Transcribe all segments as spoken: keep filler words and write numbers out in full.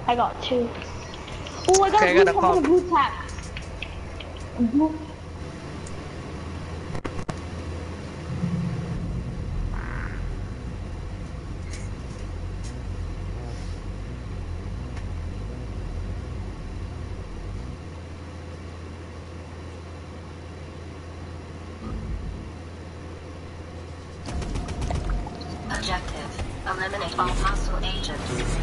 I got two. Oh, I got Okay, a I blue got a tap and a pump. blue tap. A blue. Objective: eliminate all hostile agents.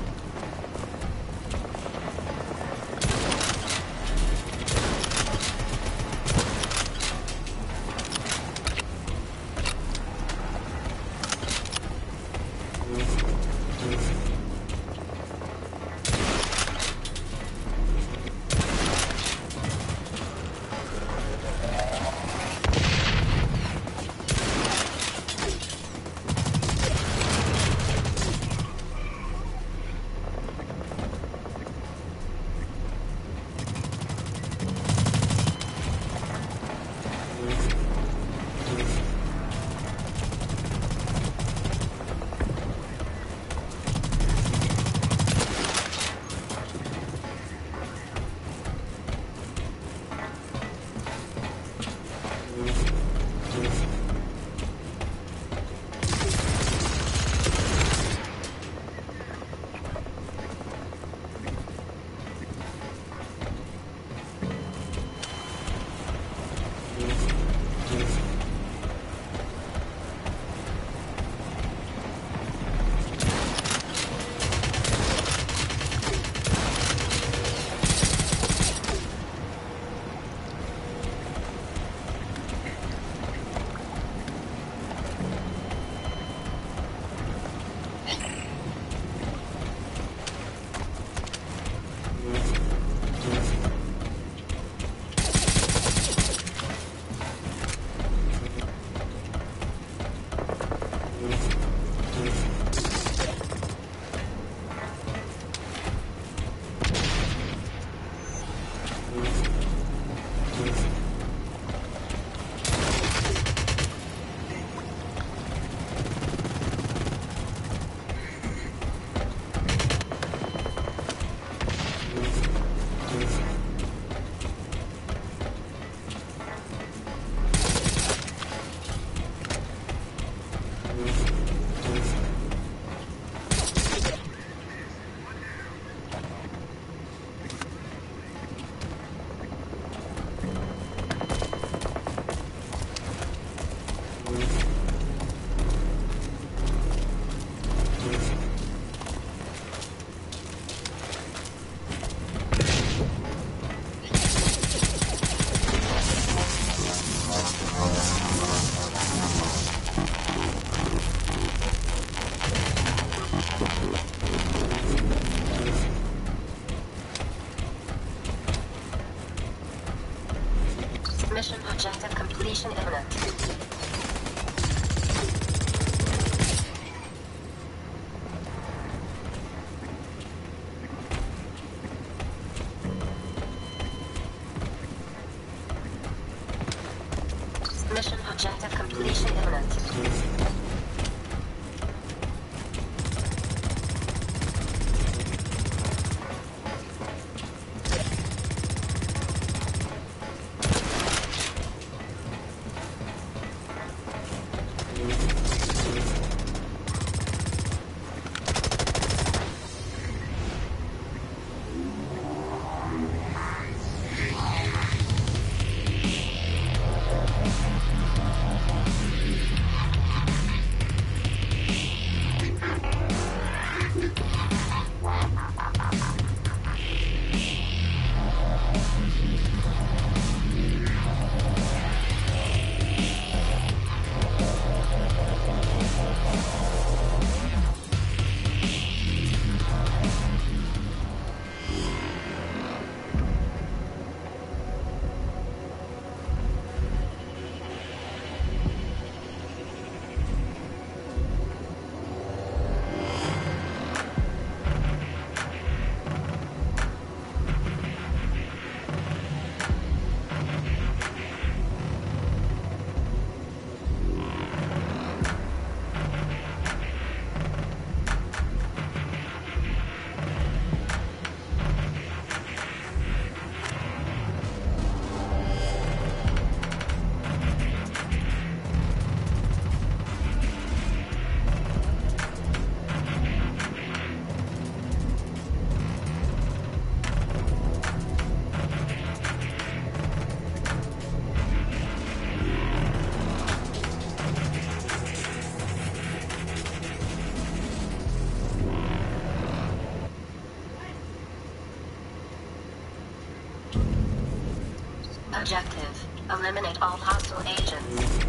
Mission objective completion imminent. Mission objective completion imminent. Objective. Eliminate all hostile agents.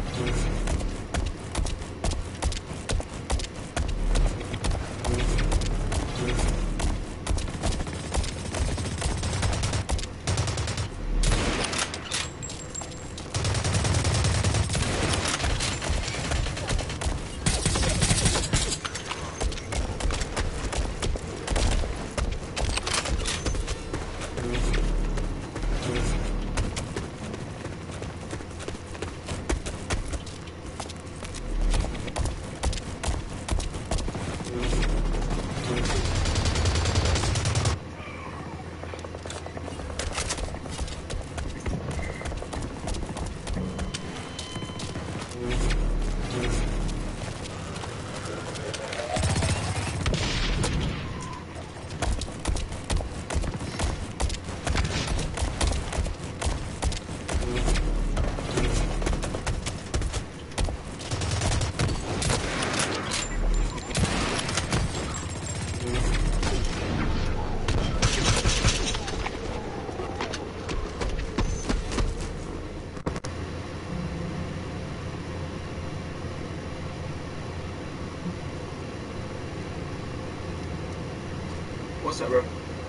What's up, bro?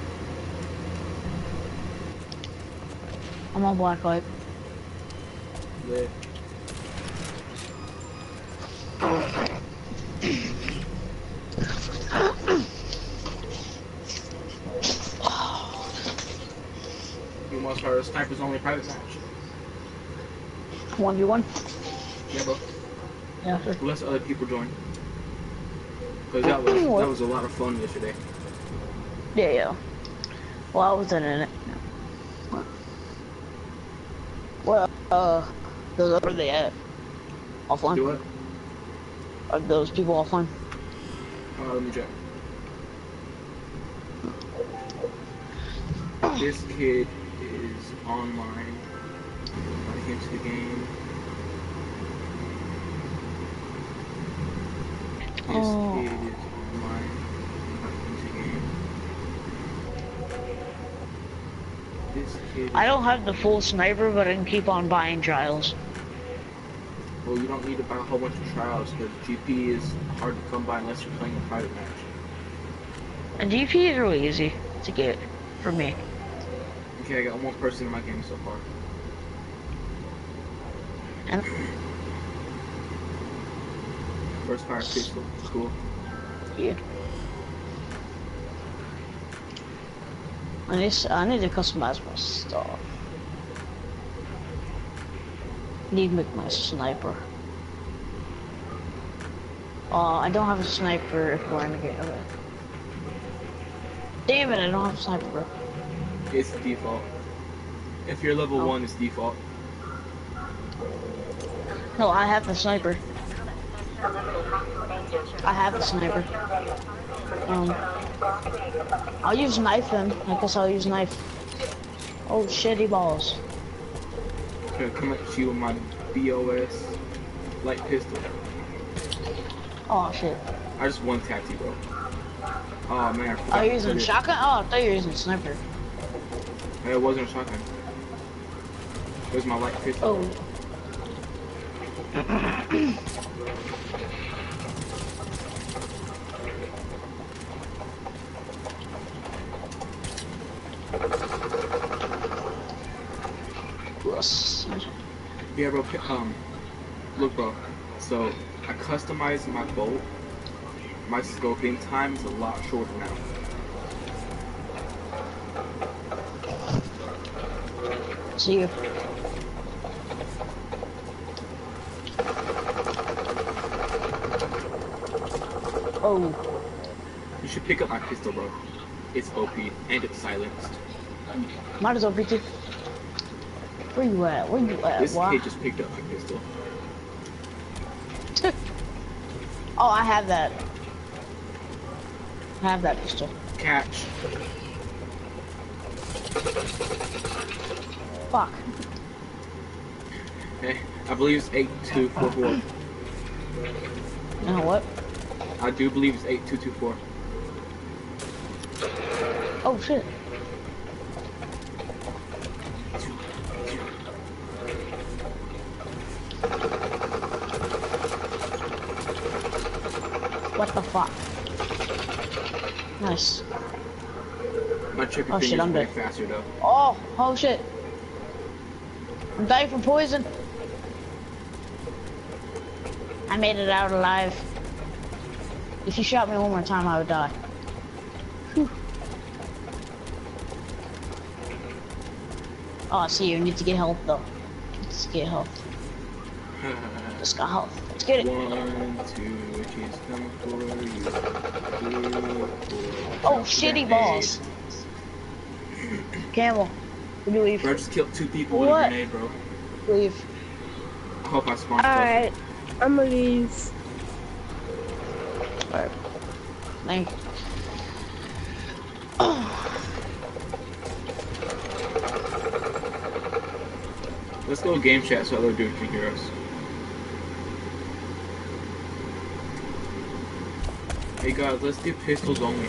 I'm on black light. Lit. You must start a snipers only private match. one v one? Yeah, bro. Yeah, sure. Unless other people join. Cause that was that was a lot of fun yesterday. Yeah, yeah. Well, I wasn't in it. Well, uh, those are they at? Offline? Do what? Are those people offline? Uh, let me check. This kid is online. I came to the game. This Oh. kid is online. I came to the game. This kid. I don't have the full sniper, but I can keep on buying trials. Well, you don't need to buy a whole bunch of trials because G P is hard to come by unless you're playing a private match. And G P is really easy to get for me. Okay, I got one person in my game so far. And First fire pistol, cool. yeah. I need, I need to customize my stuff. Need to make my sniper. Uh, I don't have a sniper if we're in the game. Okay. Damn it, I don't have a sniper, bro. It's default. If you're level Oh. one, it's default. No, I have the sniper. I have the sniper. Um, I'll use knife then. I guess I'll use knife. Oh, shitty balls. I'm gonna come at you with my B O S light pistol. Oh, shit. I just one tapped you, bro. Oh man, I forgot. Are you to using put it. shotgun? Oh, I thought you were using sniper. Hey, it wasn't a shotgun. It was my light pistol. Oh. Gross. Yeah, bro. pi- Um, look, bro. So I customized my bolt. My scoping time is a lot shorter now. See you. Oh. You should pick up my pistol, bro. It's O P and it's silenced. Might as well be too. Where you at? Where you at? This Why? kid just picked up my pistol. Oh, I have that. I have that pistol. Catch. Fuck. Okay, I believe it's eight two four four. You know what? I do believe it's eight two two four. Oh shit. fuck. Nice. My chicken Oh, thing shit, is I'm way dead. faster though. Oh, oh shit. I'm dying from poison. I made it out alive. If you shot me one more time, I would die. Whew. Oh, I see you need to get health though. Let's get health. Just got health. Let's get it. One, two, she's coming for you. Three, four. Oh, shitty balls. Camel, we do leave. Bro, I just killed two people What? with a grenade, bro. Leave. I hope I spawned Alright, I'm gonna leave. Alright. Thank you. Let's go game chat so other dude can hear us. Hey guys, let's do pistols only.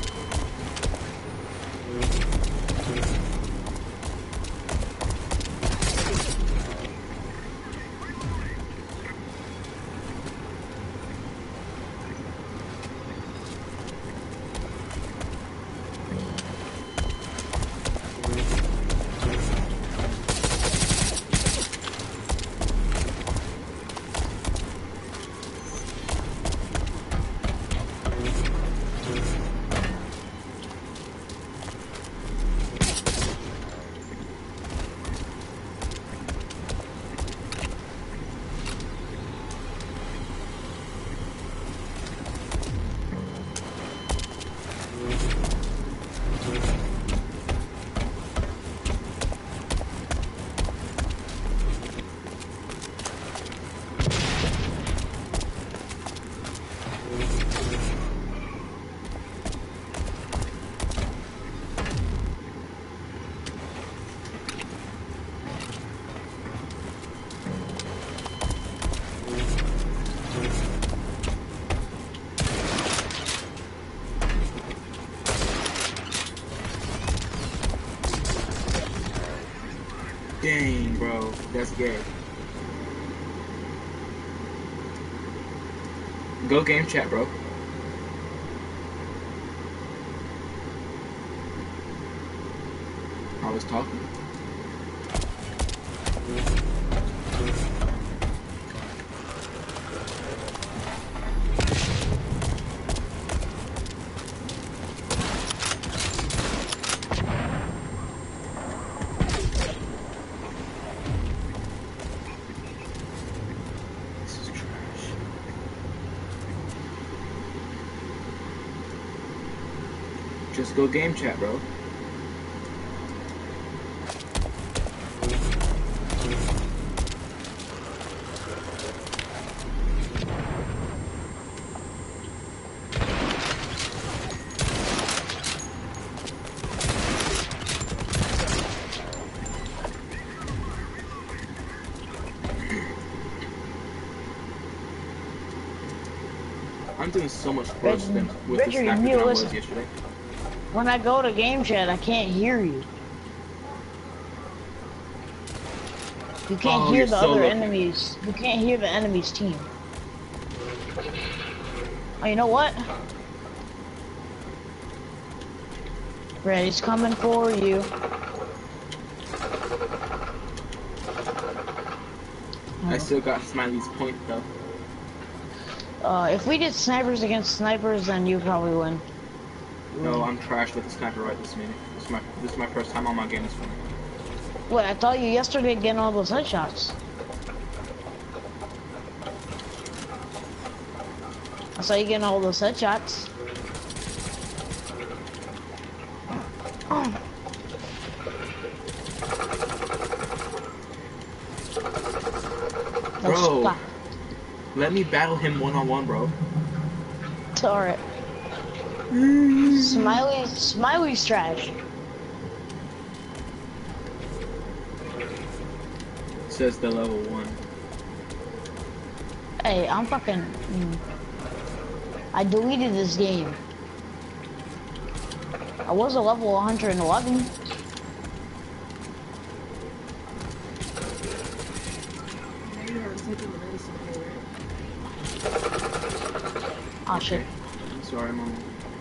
Dang, bro, that's gay. Go game chat, bro. I was talking. This is trash. Just go game chat, bro. I'm doing so much worse than with the Richard, sniper you than I was listen. yesterday. When I go to game chat, I can't hear you. You can't Oh, hear you're the so other lucky. enemies. You can't hear the enemy's team. Oh, you know what? Reddy's coming for you. I still got Smiley's point though. Uh, if we did snipers against snipers, then you probably win. No, I'm trash with the sniper right this minute. This is my this is my first time on my game this one. Wait, I thought you yesterday getting all those headshots. I saw you getting all those headshots. Oh. Bro. Stop. Let me battle him one on one, bro. Alright. Smiley, Smiley's trash. Says the level one. Hey, I'm fucking. Mm, I deleted this game. I was a level one hundred eleven. Oh shit. Sorry, Mama.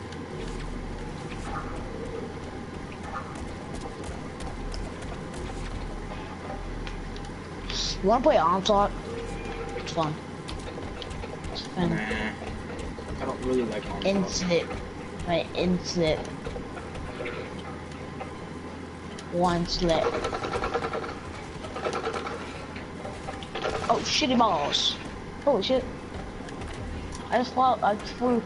You wanna play Onslaught? It's fun. It's fun. Nah, I don't really like Onslaught. Incident. Right, incident. One slip. Oh, shitty balls. Holy shit. I just flew. I just flew.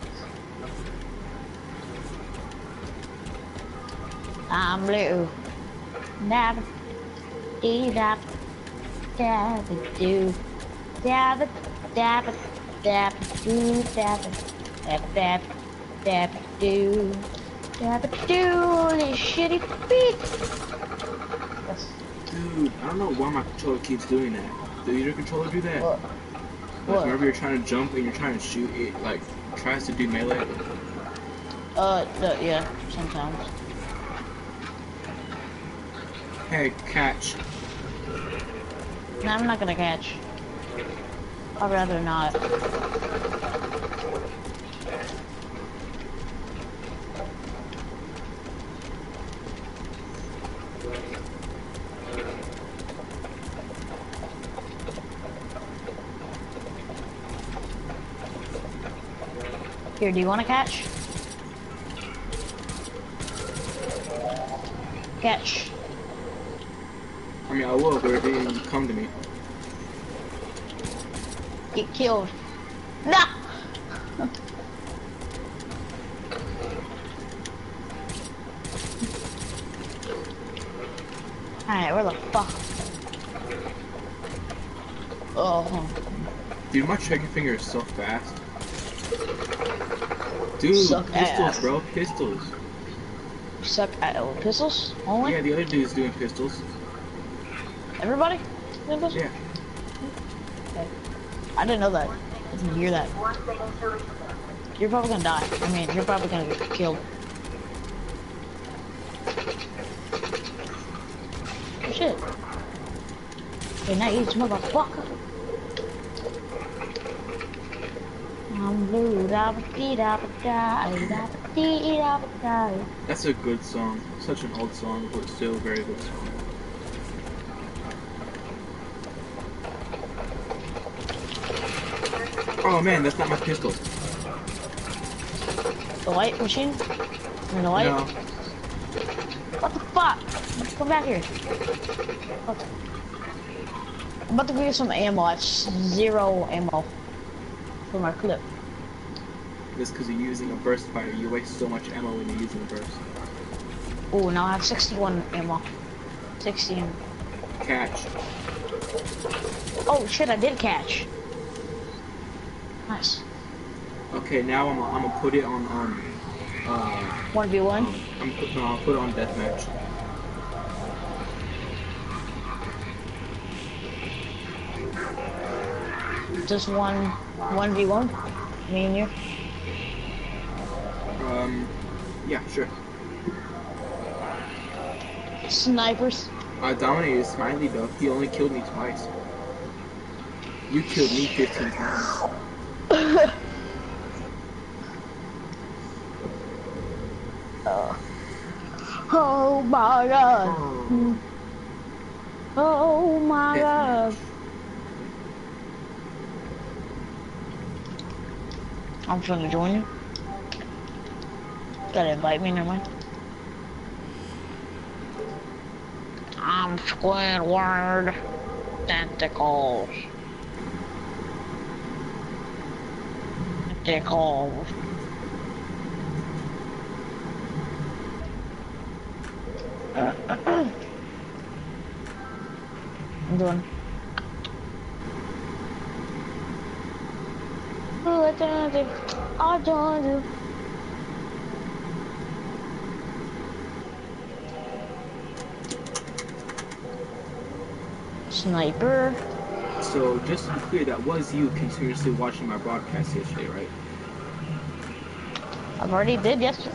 I'm blue. Dab. Dee dab. Dab do. Dab dab dab do dab dab dab dab do. Dab do this shitty beat. That's Dude, I don't know why my controller keeps doing that. Does your controller do that? what? Like, What? whenever you're trying to jump and you're trying to shoot, it like tries to do melee. Uh, uh, yeah, sometimes. Hey, catch. No, I'm not gonna catch. I'd rather not. Here, do you want to catch? Catch. I mean, I will, but it didn't come to me. Get killed. Nah! Alright, where the fuck? Oh. Dude, my trigger finger is so fast. Dude, Suck pistols, ass. bro, pistols. Suck at oh, pistols? Only? Yeah, the other dude's doing pistols. Everybody? Doing pistols? Yeah. Okay. I didn't know that. I didn't hear that. You're probably gonna die. I mean, you're probably gonna get killed. Oh shit. Okay, now you motherfucker. I'm blue, da ba dee da ba da, da ba dee da ba da. That's a good song. Such an old song, but still a very good song. Oh man, that's not my pistol. The white machine? And the white? No. What the fuck? Come back here. Okay. I'm about to give you some ammo. I have zero ammo for my clip. Just because you're using a burst fire, you waste so much ammo when you're using a burst. Ooh, now I have sixty-one ammo. sixteen. Catch. Oh shit, I did catch. Nice. Okay, now I'm, I'm gonna put it on um uh one v one? um, I'm put, no, I'll put it on deathmatch. Just one, one v one? Me and you? Um, yeah, sure. Snipers. I dominated Smiley though. He only killed me twice. You killed me fifteen times. uh. Oh my god. Oh. Oh my god. Deathmatch. I'm trying to join you. Gotta invite me, never mind. I'm Squidward. Tentacles. Tentacles. I'm doing. Oh, I don't do. I don't do. Sniper. So just to be clear, that was you continuously watching my broadcast yesterday, right? I've already did yesterday.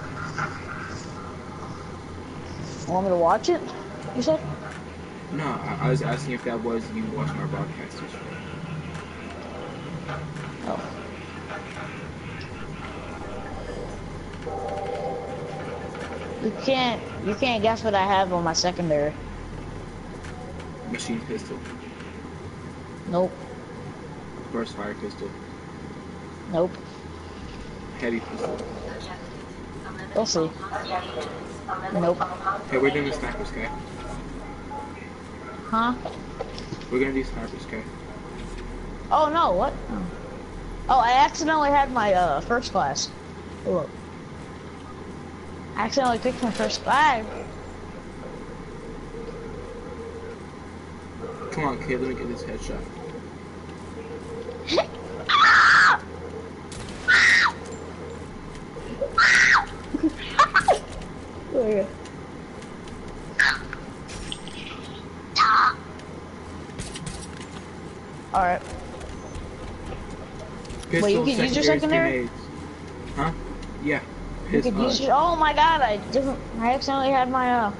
Want me to watch it? You said? No, I, I was asking if that was you watching my broadcast yesterday. Oh. You can't, you can't guess what I have on my secondary. Machine pistol. Nope, Burst fire pistol. nope. Heavy pistol. We'll see. Nope. Okay, we're doing the snipers, okay? Huh? We're gonna do snipers, okay? Oh no, what? Oh, oh I accidentally had my uh, first class. Look. I accidentally picked my first class. Come on, kid, let me get this headshot. Oh, yeah. Alright. Pistol, Wait, you can use your secondary? grenades. Huh? Yeah. You Pistol. could use your, oh my god, I didn't, I accidentally had my, uh,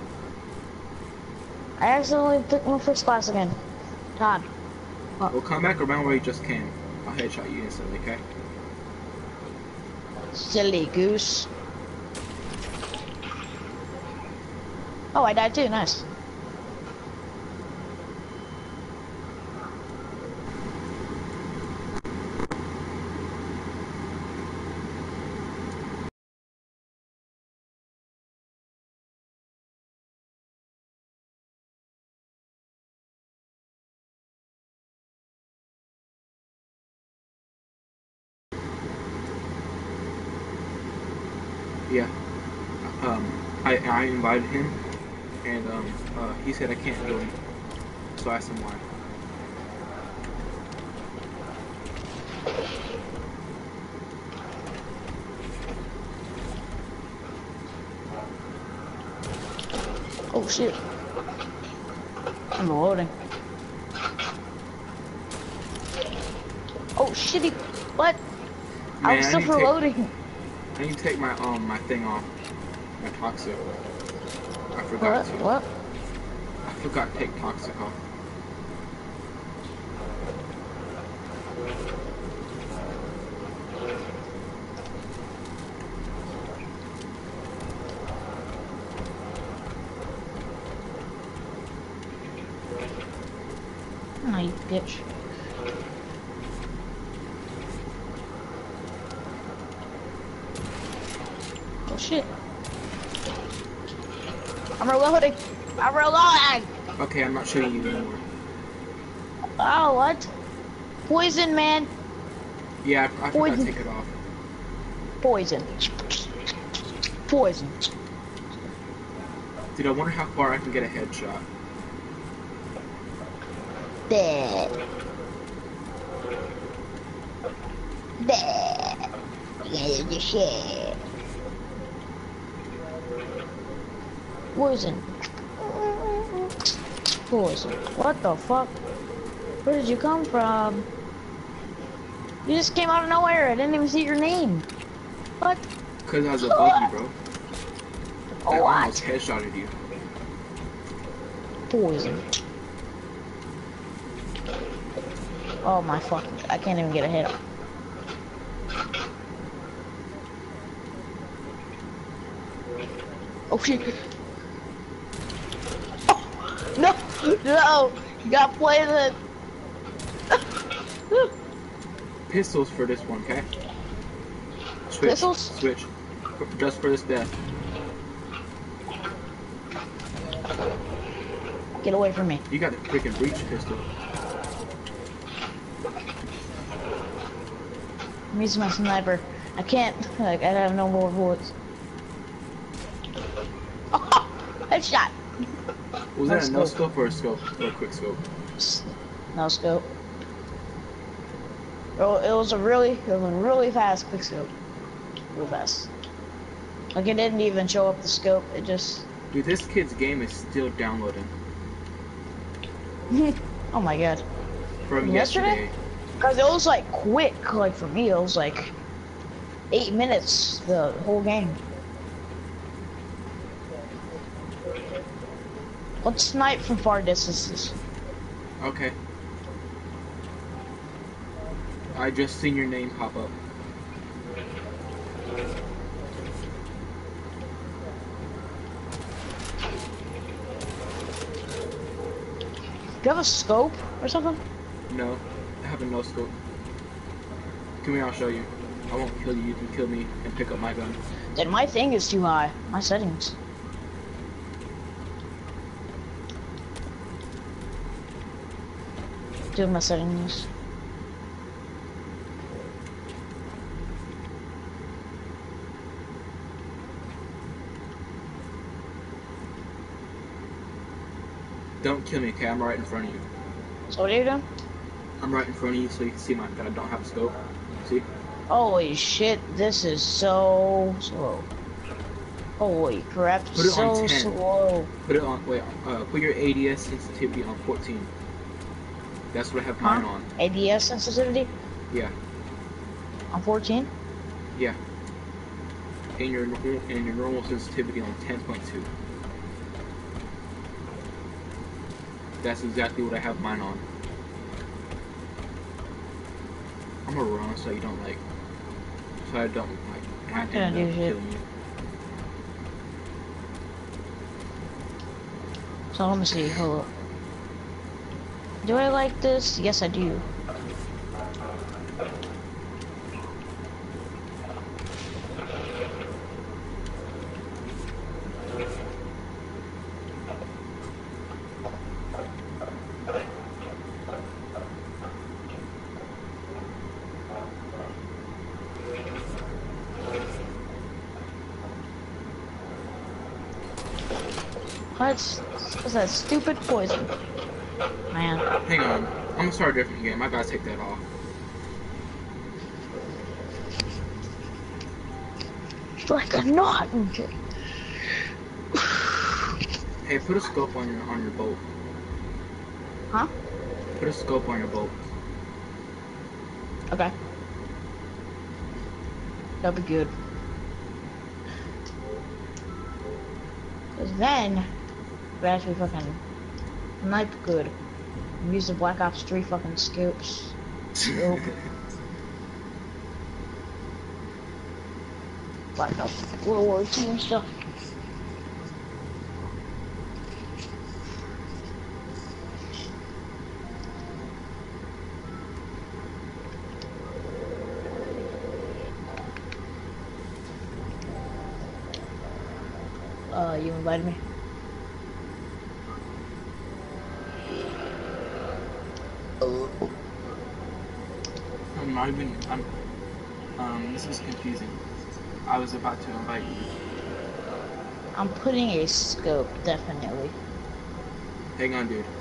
I accidentally picked my first class again. Todd. We'll come back around where you just came. I'll headshot you instantly, okay? Silly goose. Oh, I died too, nice. Yeah. Um, I, I invited him, and um, uh, he said I can't join. So I asked him why. Oh shit. I'm loading. Oh shitty. What? I Man, was I still need to take- reloading. I need to take my um my thing off. My toxic. I forgot What? to. What? I forgot to take toxic off. Oh, you bitch. Oh shit. I'm reloading. I'm reloading. Okay, I'm not shooting you anymore. Oh, what? Poison, man. Yeah, I, I forgot Poison. to take it off. Poison. Poison. Dude, I wonder how far I can get a headshot. Dead. Dead. Yeah, the shit. Poison. Poison. What the fuck? Where did you come from? You just came out of nowhere. I didn't even see your name. What? Cause I was above you, bro. I What? almost headshotted you. Poison. Oh my fucking, I can't even get a hit. Oh shit. Oh, no, no, you got poison. Pistols for this one, okay? Switch. Pistols? Switch. Just for this death. Get away from me. You got the freaking breach pistol. I'm using my sniper. I can't, like, I have no more bullets. Oh, headshot. Was No that a no scope. scope or a scope? Or a quick scope? No scope. Oh, it was a really, it was a really fast quick scope. Real fast. Like it didn't even show up the scope. It just. Dude, this kid's game is still downloading. Oh my god. From Yesterday? yesterday. Cause it was like quick. Like for me, it was like eight minutes the whole game. Let's snipe from far distances. Okay. I just seen your name pop up. you have a scope or something? No, I have a no scope. Come here, I'll show you. I won't kill you, you can kill me and pick up my gun. Then my thing is too high. My settings. Do my settings. Don't kill me, okay? I'm right in front of you. So what are you doing? I'm right in front of you so you can see my that I don't have a scope. See? Holy shit, this is so slow. Holy crap, Put it so on ten. slow. Put it on, wait, uh, put your A D S sensitivity on fourteen. That's what I have mine Huh? on. A D S sensitivity Yeah, on fourteen? yeah. And your, normal- and your normal sensitivity on ten point two. That's exactly what I have mine on. I'm gonna run so you don't like, so I don't like, Not gonna end do up shit. killing you. So let me see, hold up. Do I like this? Yes, I do. What's, what's that stupid poison? Man. Hang on, I'm gonna start a different game. I gotta take that off. Like a knot. Hey, put a scope on your on your boat. Huh? Put a scope on your boat. Okay. That'll be good. Cause then, we actually fucking snipe good. Use the Black Ops three fucking scopes. Scope. Black Ops World War Two and stuff. Uh, you invited me? I'm not even. I'm. Um, this is confusing. I was about to invite you. I'm putting a scope, definitely. Hang on, dude.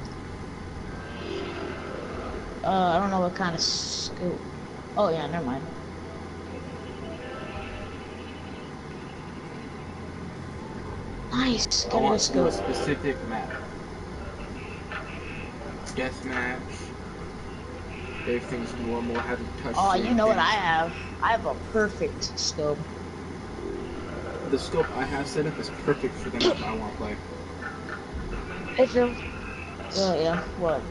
Uh, I don't know what kind of scope. Oh yeah, never mind. Nice, I got a want good to do a scope. specific map. Deathmatch. Everything's normal. Haven't touched. Oh, you know what I anything. have? I have a perfect scope. The scope I have set up is perfect for the map I want to play. Hey Phil. Oh yeah, what?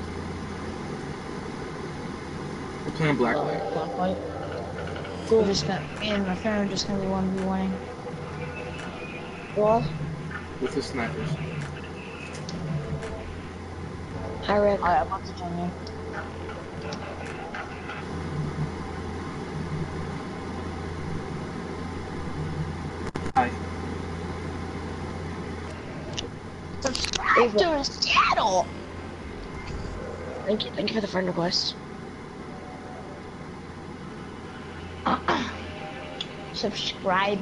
We're playing Uh, Blacklight. Blacklight? We're just gonna, me and my friend are just gonna be one v one. Well, With the snipers. hi Rick. Alright, I'm about to join you. Hi. Subscribe to his channel! Thank you. Thank you for the friend request. Subscribe.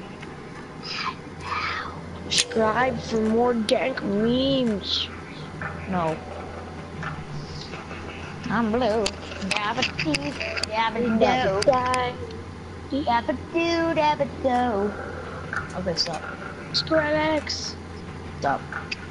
Subscribe for more dank memes. No. I'm blue. Dabba doo, dabba doo. Die. Dabba doo, dabba doo. Okay, stop. Subscribe X. Stop.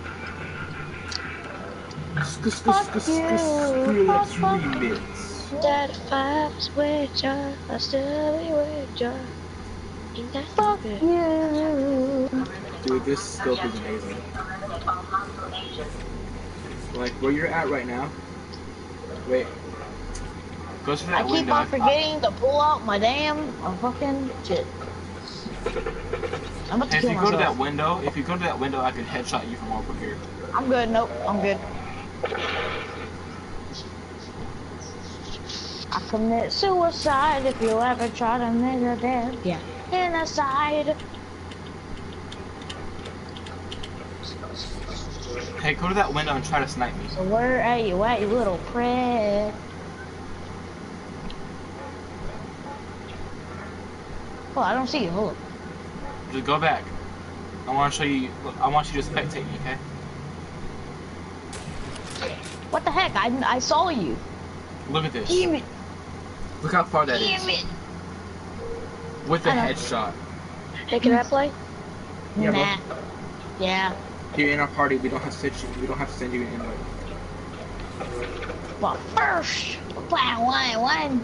Sk- sk- Fuck sk- sk- you. Skrillex Fuck, fuck. remix. That five switch on. I still be with you. Ain't that Fuck good? you. Dude, this scope is amazing. Eliminate all hostile agents. Like where you're at right now. Wait. Go to that I keep window. on forgetting to pull out my damn uh, fucking shit. I'm about to If kill you go to that myself. window, if you go to that window, I can headshot you from over here. I'm good. Nope. I'm good. I commit suicide if you ever try to make a death. Yeah. Genocide. Hey, go to that window and try to snipe me. So where are you at, you little prick? Oh, I don't see you. Hold up. Just go back. I want to show you. I want you to spectate me, okay? What the heck? I, I saw you. Look at this. Damn it. Look how far that Damn is. it. With a I know. headshot. Hey, can I play? Yeah, nah. Yeah. You're in our party. We don't have to send you. We don't have to send you an invite. But first, one, one, one.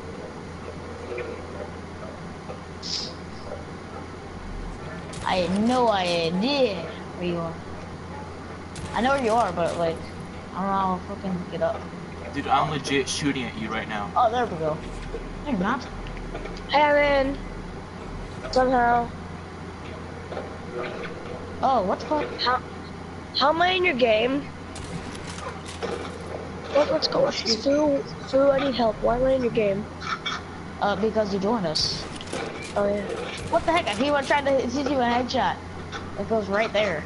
I had no idea where you are. I know where you are, but like, I don't know how to fucking get up. Dude, I'm legit shooting at you right now. Oh, there we go. No, you're not. Hey, I'm in. Somehow. Oh, what the fuck? How, how am I in your game? Let, let's go. Let's just Fu, Fu, I need help. Why am I in your game? Uh, because you joined us. Oh, yeah. What the heck? I keep on trying to hit you a headshot. It goes right there.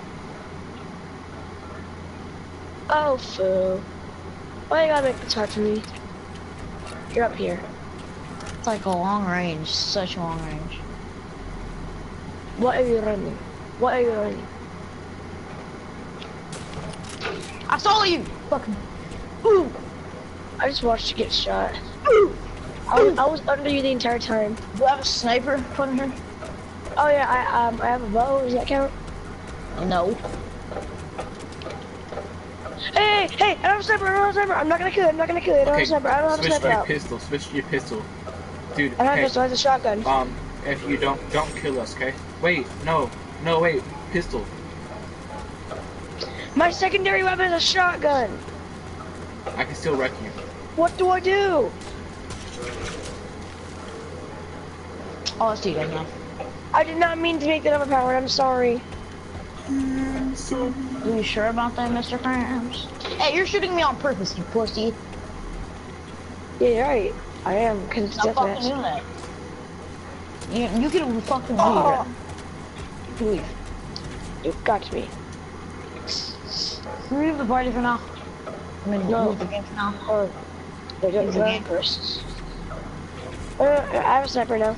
Oh, Fu. Why you gotta make this hard for me? You're up here. It's like a long range, such a long range. What are you running? What are you running? I saw you! Fucking. Ooh! I just watched you get shot. I was, I was under you the entire time. Do you have a sniper put in here? Oh yeah, I um I have a bow. Does that count? No. Hey, hey, hey! I don't have a sniper. I don't have a sniper. I'm not gonna kill it. I'm not gonna kill it. I don't have a sniper. I don't have a switch sniper to your out. pistol. Switch to your pistol. Dude, I don't have hey, a pistol. I have a shotgun. um, if you don't, don't kill us, okay? Wait, no, no, wait, pistol. My secondary weapon is a shotgun. I can still wreck you. What do I do? Oh, let's do that now. I did not mean to make that overpowered. I'm sorry. So, Are you sure about that, Mister Krams? Hey, you're shooting me on purpose, you pussy. Yeah, you're right. I am, because it's Stop fucking deathmatch. doing that. You, you can fucking leave. Oh. You can leave. You got me. Can we leave the party for now? I mean, No. leave the game for now. Oh, they don't Leave the go game. first. Uh, I have a sniper now.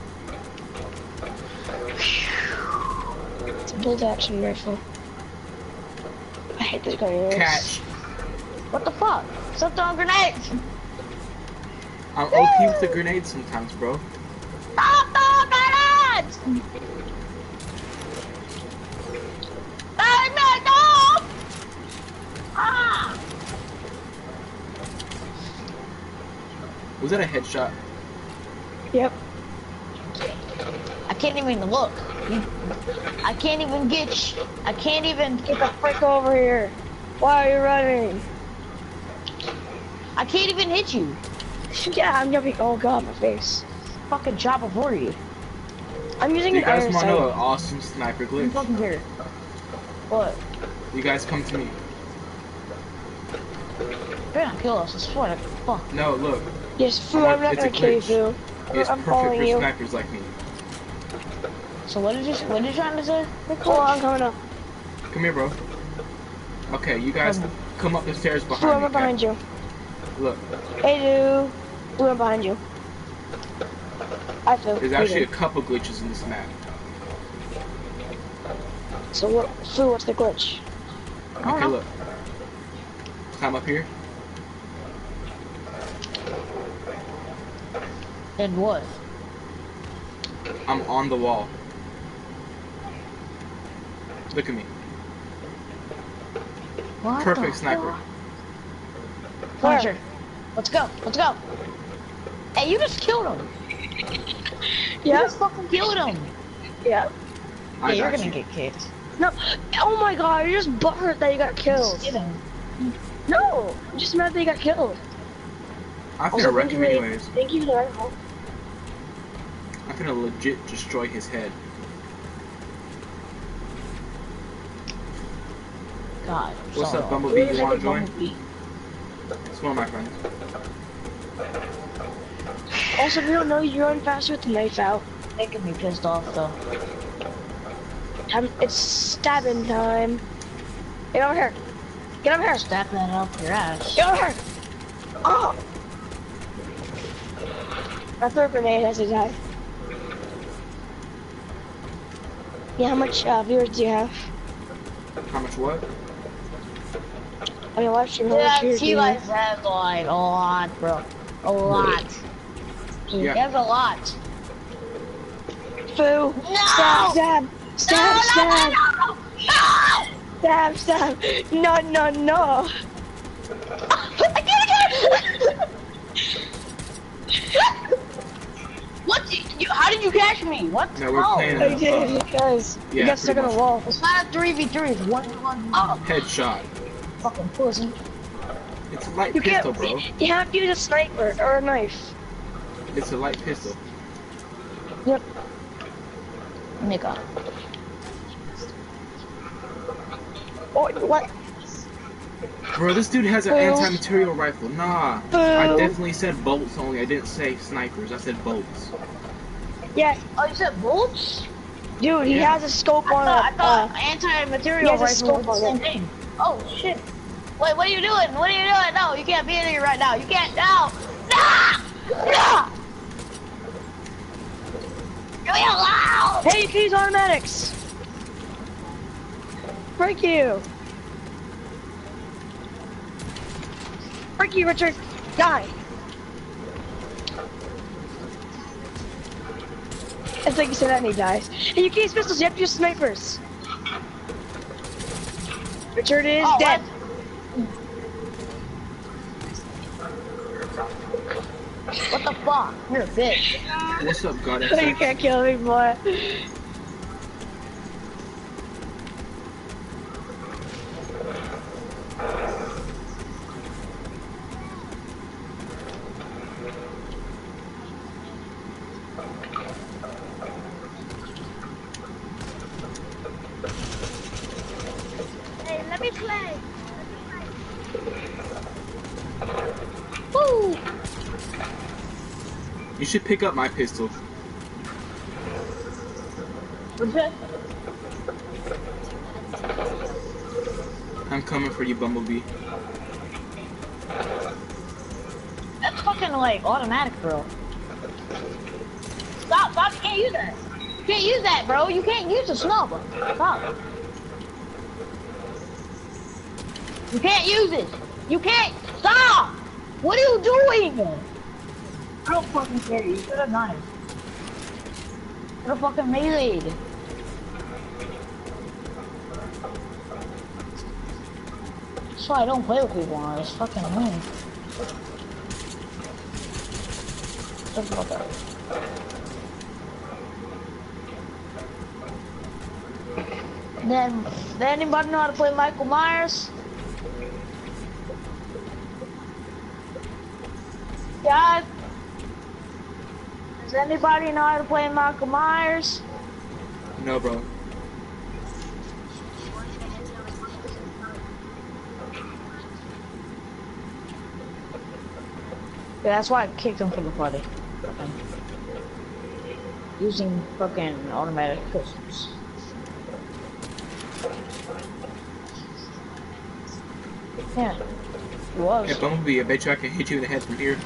It's a bolt action rifle. I hate this gun. catch. What the fuck? Stop throwing grenades! I'm O P with the grenades sometimes, bro. Stop throwing grenades! Let me go! Ah! Was that a headshot? Yep. I can't even look. You, I can't even get you. I can't even. Get the frick over here. Why are you running? I can't even hit you. Yeah, I'm jumping. Oh god, my face. Fucking chop before you. I'm using You an guys iron want to know an sight. awesome sniper I'm glitch? fucking here. What? You guys come to me. You're gonna kill us. I swear to fuck. No, look. Yes, Fu, I'm I'm not it's a gonna kill you, glitch. Fu. It's I'm perfect following for you. snipers like me. So what did you? What did you trying to say? Oh, I'm coming up. Come here, bro. Okay, you guys Come. come up the stairs Fu, behind I'm me. right behind you. Look, Hey, dude. Fu, I'm behind you. I feel. there's actually a couple glitches in this map. So what? Fu, what's the glitch? I don't Okay, know. look. Climb up here. And what? I'm on the wall. Look at me. What Perfect the sniper. fuck? Punisher. Let's go. Let's go. Hey, you just killed him. You Yeah. just fucking killed him. Yeah. I Yeah, you're got gonna you. get kicked. No. Oh my god, you're just butthurt that you got killed. Just get him. No. I'm just mad that you got killed. I'm Also, gonna wreck thank him you, anyways. thank you for the rifle. I'm gonna legit destroy his head. God. What's so up, Bumblebee? low. You wanna join? Bumblebee. It's one of my friends. Also, if you don't know, you run faster with the knife out. Making me pissed off though. Time, it's stabbing time. Get over here. Get over here. Stab that up your ass. Get over here. Oh! I threw a grenade as I died. Yeah, how much uh, viewers do you have? How much what? I mean, live stream, how Yeah, much viewers do he you like have? has like a lot, bro. A lot. He Yeah. has a lot. Foo! No! Stab, stab! Stab, no, stab! no, no, no, no! Stab, stab! No, no, no! I did it again! What? did You, how did you catch me? What? No, we're playing, I did, because Yeah, you got stuck on pretty the wall. It's not a three v three. It's one v one. Oh, Headshot. fucking pussy. It's a light You pistol, can't, bro. you have to use a sniper or a knife. It's a light pistol. Yep. Nigga. Oh, what? Bro, this dude has an Boo. anti-material rifle. Nah. Boo. I definitely said bolts only. I didn't say snipers. I said bolts. Yeah, Oh, you said bolts? dude, he Yeah. has a scope I on thought, I it. thought Uh, anti-material he has a rifle scope was the on same it. thing. Oh shit! Wait, what are you doing? What are you doing? No, you can't be in here right now. You can't. No! No! No! Leave me alone! hey, you can use automatics. Break you. Break you, Richard. Die. It's like you said that and he dies. Hey, you can't use pistols, you have to use snipers. Richard is Oh, dead. What the fuck? You're a bitch. What's up, God? You can't kill me, boy. Hey, let me play. Woo! You should pick up my pistol. What's that? I'm coming for you, Bumblebee. That's fucking like automatic, bro. Stop, stop, you can't use that. You can't use that, bro. You can't use the sniper. Stop. You can't use it. You can't. Stop! What are you doing? I don't fucking care. You should have done it. Should have fucking meleeed. That's why I don't play with people on this fucking annoying. Think about that. Then, does anybody know how to play Michael Myers? Guys, does anybody know how to play Michael Myers? No, bro. Yeah, that's why I kicked him from the party. Fucking using fucking automatic pistols. Yeah, it was. Hey, Bumblebee, I bet you I can hit you in the head from here.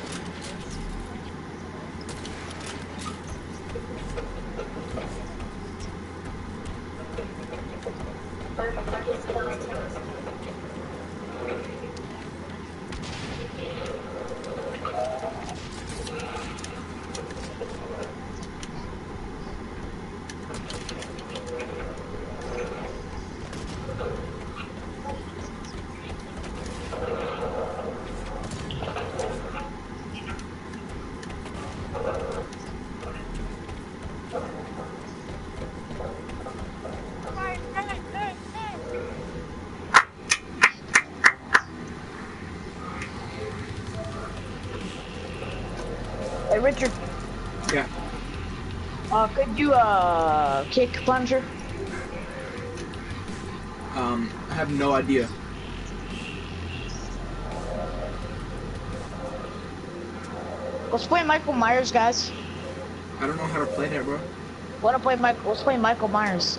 Hey, Richard. Yeah. Uh, could you, uh, kick Plunger? Um, I have no idea. Let's play Michael Myers, guys. I don't know how to play that, bro. Wanna play Michael? Let's play Michael Myers.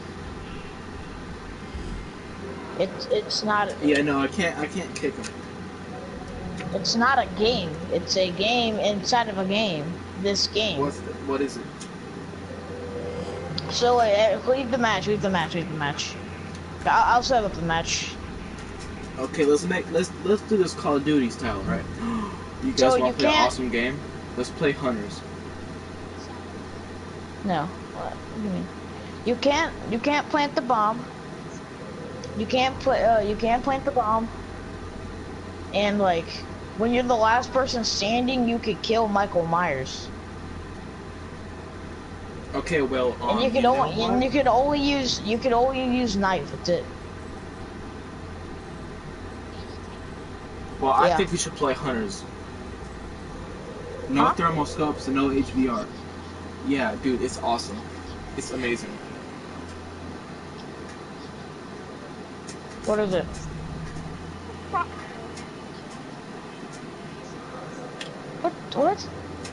It's it's not Yeah, no, I can't. I can't kick him. it's not a game. It's a game inside of a game. This game. What's the, what is it? So uh, leave the match. Leave the match. Leave the match. I'll, I'll set up the match. Okay, let's make let's let's do this Call of Duty style, right? You guys So want you to play an can't- awesome game? Let's play Hunters. No. What, what do you mean? You can't. You can't plant the bomb. You can't put. Uh, you can't plant the bomb. And like, when you're the last person standing, you could kill Michael Myers. Okay, well, um, And you can know only and what? you can only use you can only use knife. That's it. Well, I Yeah. think we should play Hunters. No Huh? thermoscopes and no H V R. Yeah, dude, it's awesome. It's amazing. What is it? What? What?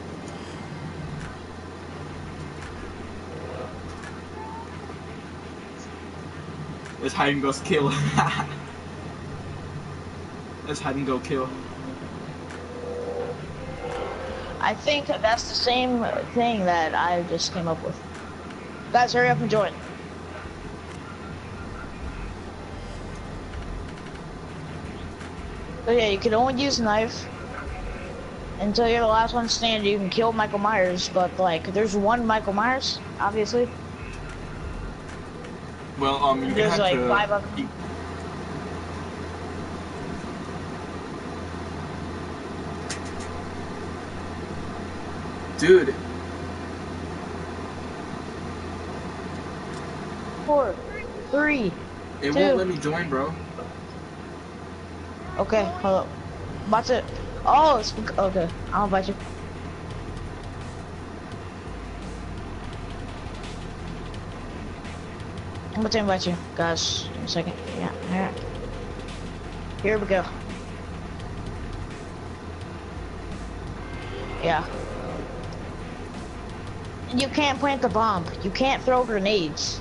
It's hide and go kill. Let's hide and go kill. I think that's the same thing that I just came up with. Guys, hurry up and join. So yeah, you can only use knife until you're the last one standing. You can kill Michael Myers, but like, there's one Michael Myers, obviously. Well, um, you There's have like to. five of them. you- Dude, Four, three. it Two. won't let me join, bro. Okay, hold up. Watch it. Oh, it's okay. I'll invite you. I'm about to invite you, guys. In a second. Yeah, yeah. Here we go. Yeah. You can't plant the bomb. You can't throw grenades.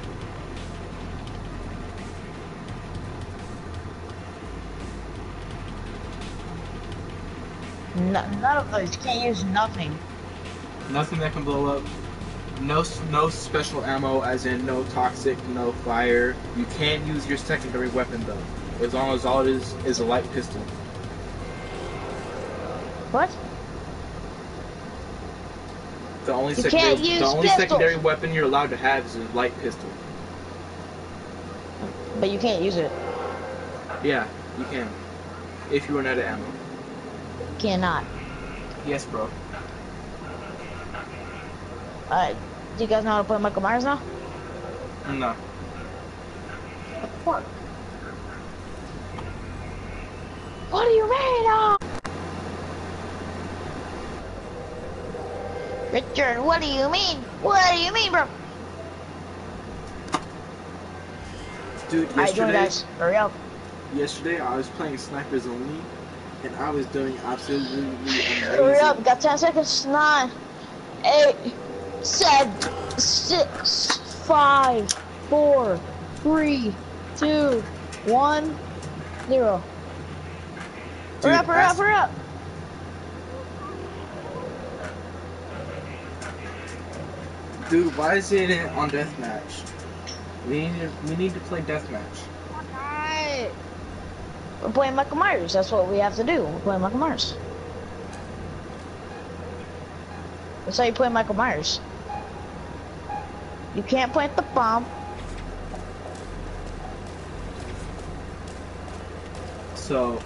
No, none of those. You can't use nothing. Nothing that can blow up. No, s- no special ammo, as in no toxic, no fire. You can't use your secondary weapon though, as long as all it is is a light pistol. What? The only You secondary, can't use the only pistols. secondary weapon you're allowed to have is a light pistol. But you can't use it. Yeah, you can, if you run out of ammo. Cannot. Yes, bro. Alright. Do you guys know how to play Michael Myers now? No. What? What are you made of? Richard, what do you mean? What do you mean, bro? Dude, Alright, join yesterday, guys. Hurry up. yesterday I was playing Snipers Only, and I was doing absolutely Hurry up. amazing. Got ten seconds. Nine, eight, seven, six, five, four, three, two, one, zero. Dude, Hurry up, hurry up, that's- hurry up. Dude, why is it on deathmatch? We need to, we need to play deathmatch. Alright. We're playing Michael Myers. That's what we have to do. We're playing Michael Myers. That's how you play Michael Myers. You can't plant the bomb. So,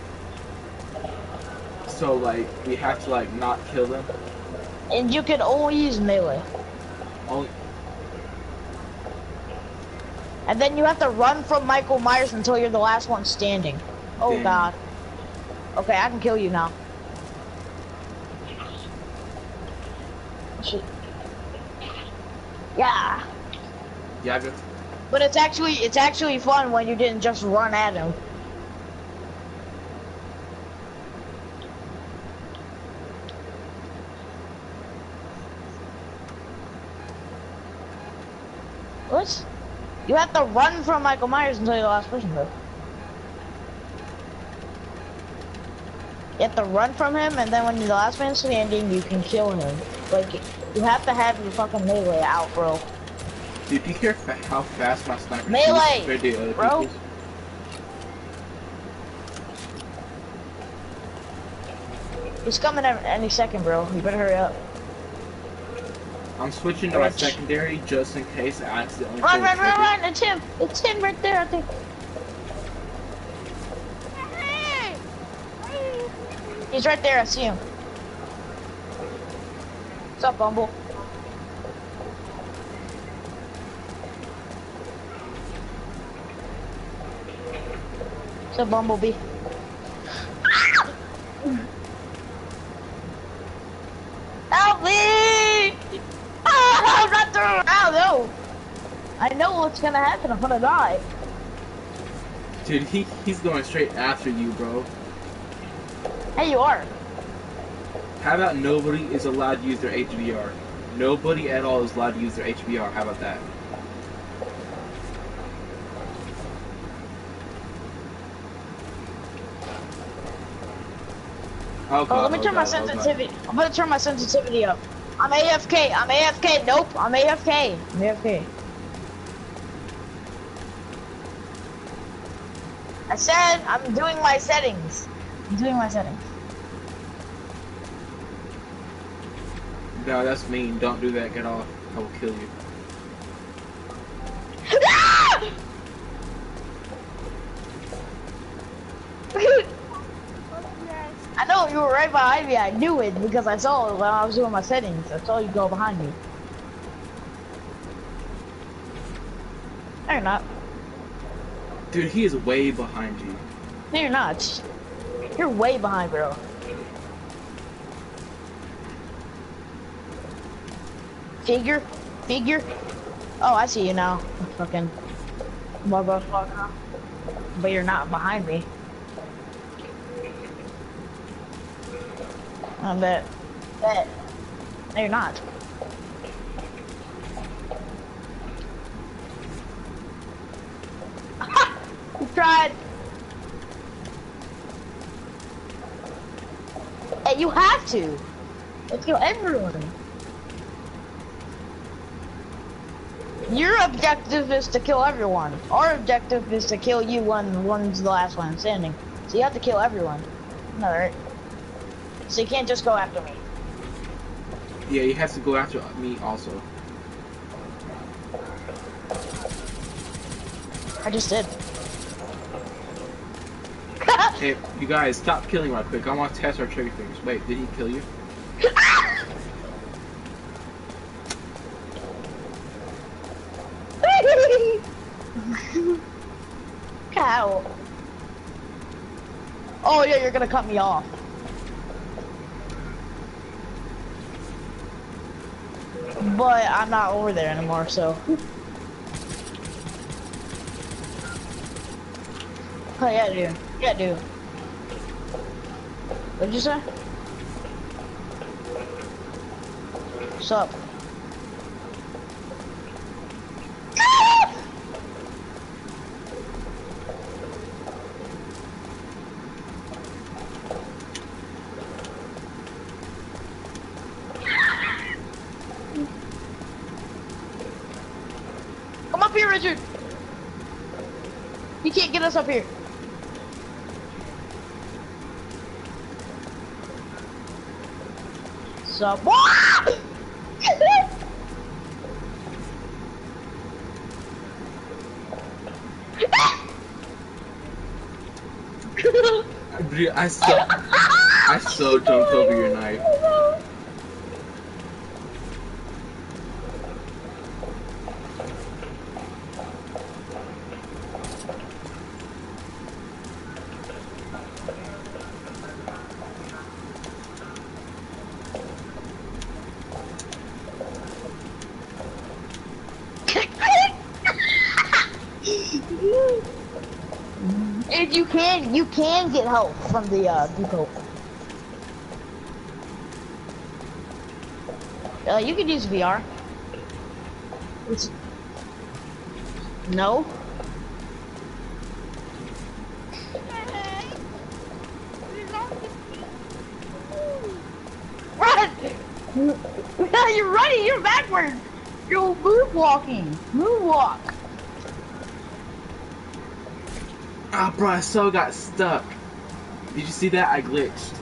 so like we have to like not kill them. And you can only use melee. Only And then you have to run from Michael Myers until you're the last one standing. Oh Damn. god. Okay, I can kill you now. Shit. Yeah. yeah, I got, But it's actually it's actually fun when you didn't just run at him. What? You have to run from Michael Myers until you're the last person, though. You have to run from him, and then when you're the last man standing, you can kill him. Like, you have to have your fucking melee out, bro. Dude, do you care fa how fast my sniper Melee, shoots compared to other bro. people's? He's coming at any second, bro. You better hurry up. I'm switching to my secondary just in case I accidentally Run, pull run, the run, trigger. run! It's him! It's him right there, I think. He's right there, I see him. What's up, Bumble? What's up, Bumblebee? Help me! Ah, I'm not through! Ow, no! I know what's gonna happen, I'm gonna die. Dude, he, he's going straight after you, bro. Hey, you are. How about nobody is allowed to use their H B R? Nobody at all is allowed to use their H B R. How about that? Oh, God, Oh, let me oh, turn my God, oh, God. sensitivity. I'm gonna turn my sensitivity up. I'm A F K. I'm A F K. Nope. I'm A F K. I'm A F K. I said I'm doing my settings. I'm doing my settings. No, that's mean. Don't do that. Get off. I will kill you. I know you were right behind me. I knew it because I saw it when I was doing my settings. I saw you go behind me. No, you're not. Dude, he is way behind you. No, you're not. You're way behind, bro. Figure? Figure? Oh, I see you now. Fucking motherfucker. But you're not behind me. I bet. Bet. No, you're not. You tried. Hey, you have to. Let's kill everyone. Your objective is to kill everyone. Our objective is to kill you when one's the last one standing. So you have to kill everyone. Alright. So you can't just go after me. Yeah, he has to go after me also. I just did. Hey, you guys, stop killing right quick. I want to test our trigger fingers. Wait, did he kill you? Cow. Oh yeah, you're gonna cut me off. But I'm not over there anymore, so. Oh yeah, dude. Yeah, dude. What'd you say? What's up? Come up here, Richard. You can't get us up here. Sup? Dude, I so, I so jumped over your knife. And you can you can get help from the uh, depot. Uh, you can use V R. It's... No. Run! You're running. You're backwards. You're moonwalking. Moonwalk. Ah, bro, I so got stuck. Did you see that? I glitched.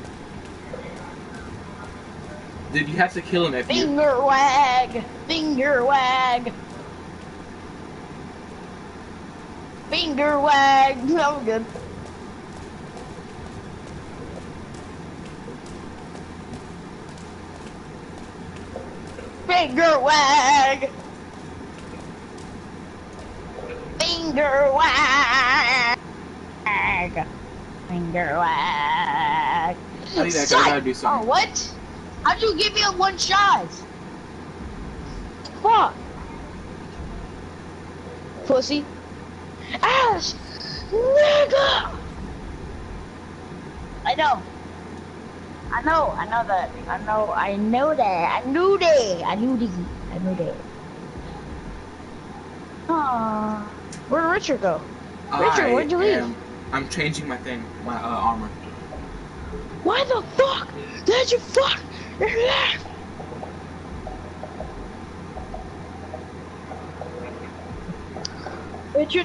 Dude, you have to kill him if you... Finger wag! Finger wag! Finger wag! That was good. Finger wag! Finger wag! Finger wag! I think that guy gotta do Oh, something. what? How'd you give me a one shot? Fuck! Pussy. Ass! Nigga! I know. I know, I know that. I know, I know that. I knew that. I knew that. I knew that. Aww. Where'd Richard go? Richard, I where'd you leave? am- I'm changing my thing, my uh, armor. Why the fuck did you fuck left? Richard.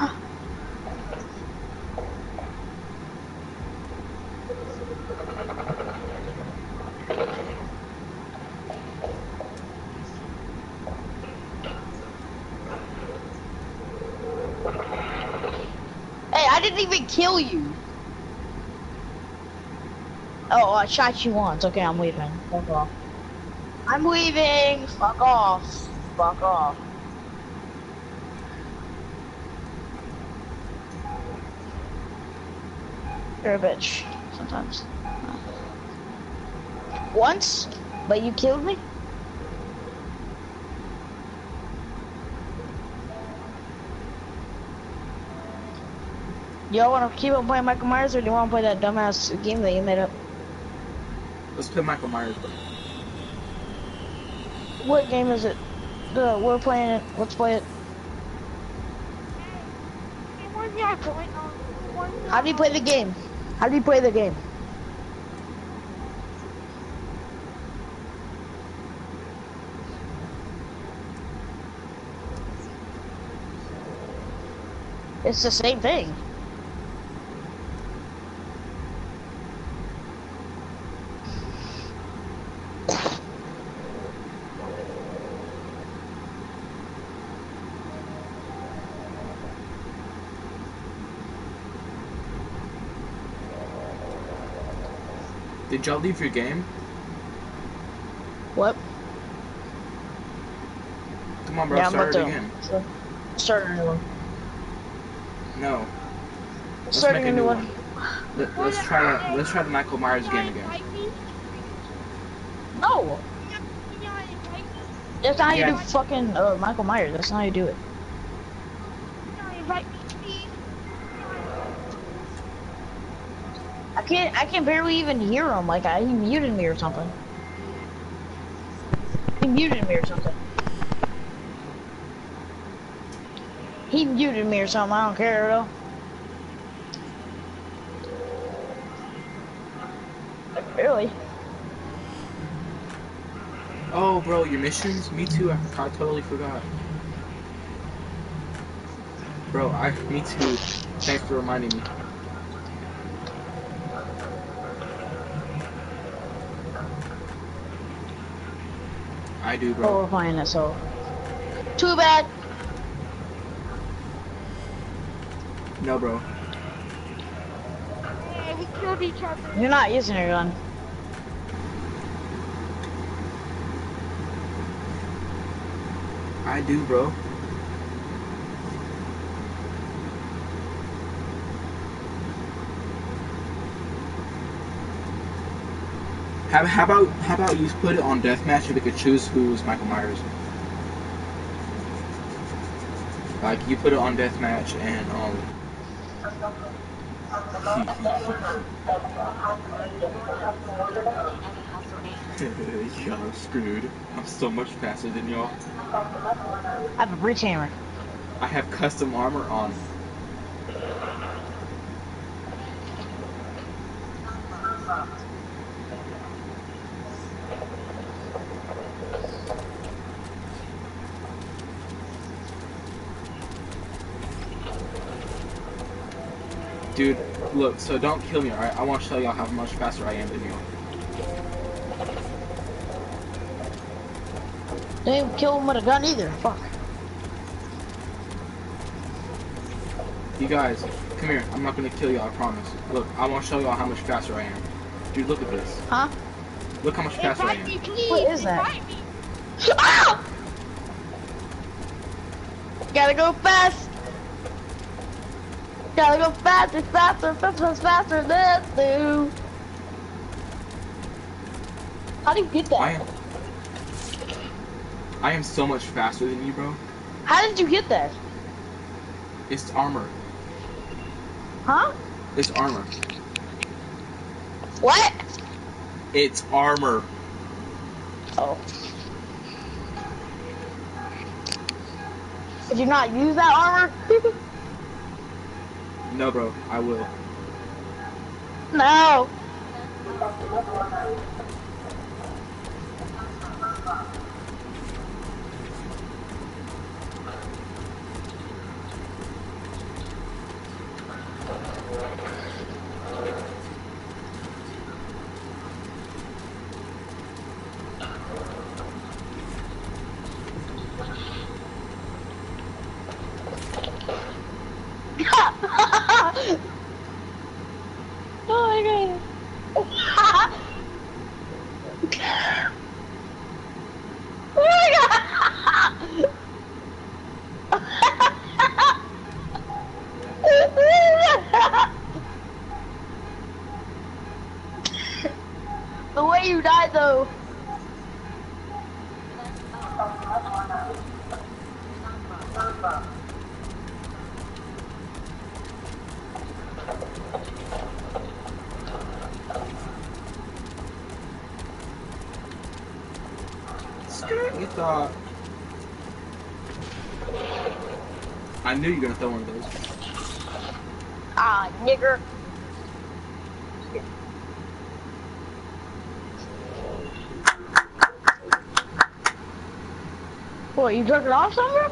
Hey, I didn't even kill you. Oh, I shot you once. Okay, I'm leaving. Fuck off. I'm leaving. Fuck off. Fuck off. You're a bitch. Sometimes. Once? But you killed me? Y'all wanna keep on playing Michael Myers, or do you wanna play that dumbass game that you made up? Let's play Michael Myers, bro. What game is it? Uh, we're playing it. Let's play it. How do you play the game? How do you play the game? It's the same thing. Did y'all leave your game? What? Come on, bro, Yeah, I'm start about it to again. so, start a new one. No. Let's Starting make a new one. Let, let's try the let's try the Michael Myers game again. No. That's not how you Yeah. do fucking uh, Michael Myers. That's not how you do it. I can't. I can barely even hear him. Like I, he muted me or something. He muted me or something. He muted me or something. I don't care though. Like, really? Oh, bro, your missions? Me too. I, I totally forgot. Bro, I me too. Thanks for reminding me. I do, Oh, bro. we're playing it, so. Too bad. No, bro. Yeah, we killed each other. You're not using your gun. I do, bro. How, how about how about you put it on deathmatch and we could choose who's Michael Myers? Like you put it on deathmatch and um. Y'all are screwed. I'm so much faster than y'all. I have a bridge hammer. I have custom armor on. Dude, look, so don't kill me, alright? I want to show y'all how much faster I am than you. They didn't kill him with a gun either. Fuck. You guys, come here. I'm not gonna kill y'all, I promise. Look, I want to show y'all how much faster I am. Dude, look at this. Huh? Look how much faster I am. What is that? Ah! Gotta go fast. Gotta go faster, faster, faster, faster than you. How do you get that? I am. I am so much faster than you, bro. How did you get that? It's armor. Huh? It's armor. What? It's armor. Oh. Did you not use that armor? No, bro. I will. No. Oh my god. Oh my god. The way you died though. You thought. I knew you were gonna throw one of those. Ah, nigger. What, you jerking off somewhere?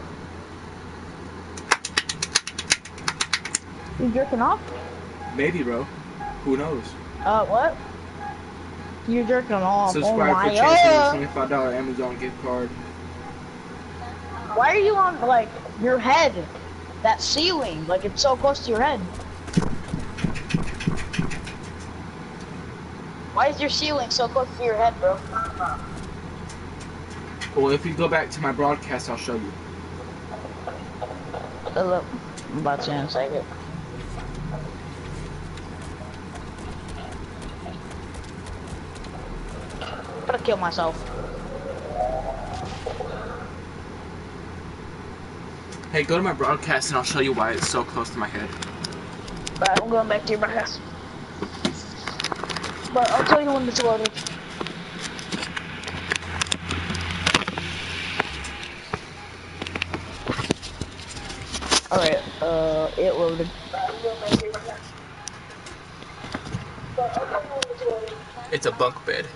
You jerking off? Maybe, bro. Who knows? Uh, what? You're jerking off. Subscribe Oh for my chasing a god. twenty-five dollar Amazon gift card. Why are you on, like, your head? That ceiling, like, it's so close to your head. Why is your ceiling so close to your head, bro? Well, if you go back to my broadcast, I'll show you. Uh, look, I'm about to in a second. I'm gonna kill myself. Hey, go to my broadcast and I'll show you why it's so close to my head. Alright, I'm going back to your broadcast. But I'll tell you when it's loaded. Alright, uh, it loaded. It's a bunk bed.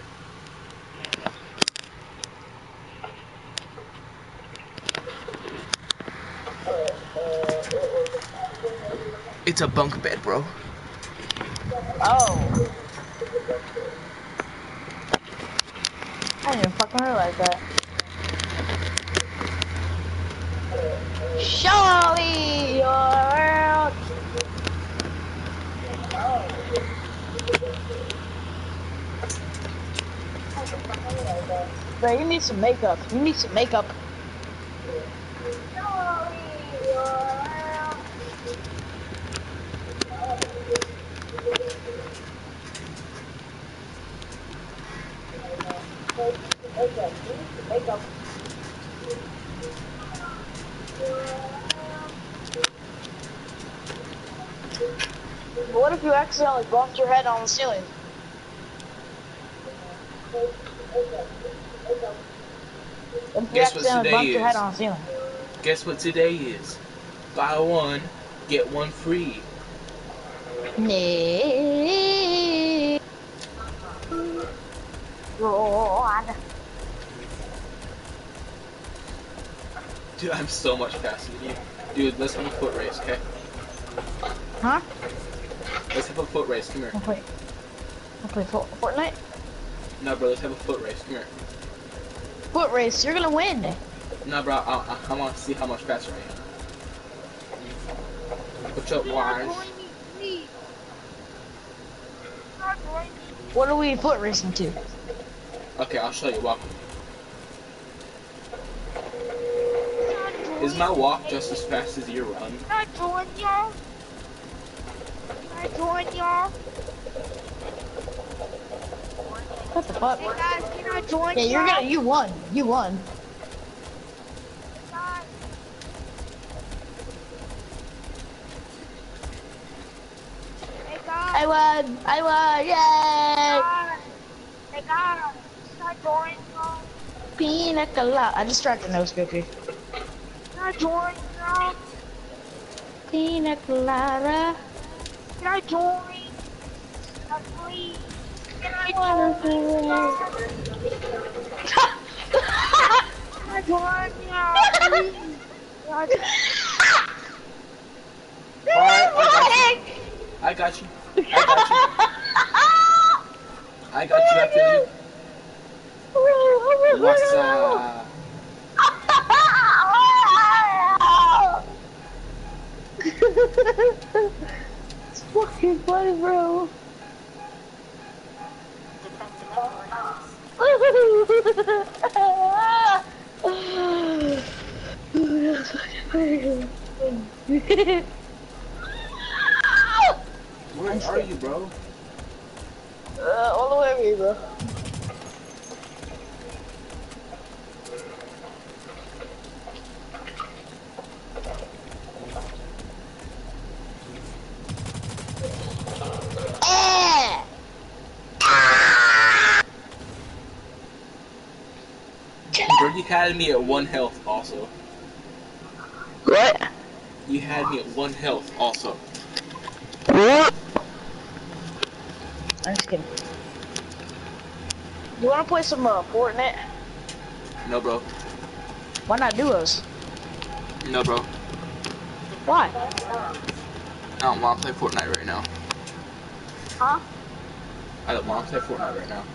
It's a bunk bed, bro. Oh. I didn't even fucking realize that. Show me your world. Bro, you need some makeup. You need some makeup. Makeup. What if you accidentally bumped your head on the ceiling? What if you Guess what accidentally bumped today your head is? on the ceiling? Guess what today is? Buy one, get one free. Nee. God. Dude, I'm so much faster than you. Dude, let's have a foot race, okay? Huh? Let's have a foot race. Come here. I'll play. I'll play For- Fortnite. No, bro, let's have a foot race. Come here. Foot race. You're gonna win. No, bro, I, I, I want to see how much faster I am. What's up, wise? What are we foot racing to? Okay, I'll show you. Walk. Is my walk just as fast as your run? Can I join y'all? Can I join y'all? What the fuck? Hey guys, can I join Yeah, you're y'all? gonna. You won. You won. Guys, Hey guys, I won. I won. Yay! guys. Hey guys, can I join y'all? Pina colada. I just tried to nose cookie. Can I join y'all? Pina colada. Can I join? Can I please? Can I join? Can I join y'all? Please? Can I join? Alright, I got you. I got you. I got you. I got you after you. What's up? It's fucking funny, bro. Where are you, bro? Uh, all the way over here, bro. Eh! Bro, you had me at one health also. What? You had me at one health also. What? I'm just kidding. You wanna play some uh, Fortnite? No, bro. Why not duos? No, bro. Why? I don't want to play Fortnite right now. Huh? I don't want to play Fortnite right now.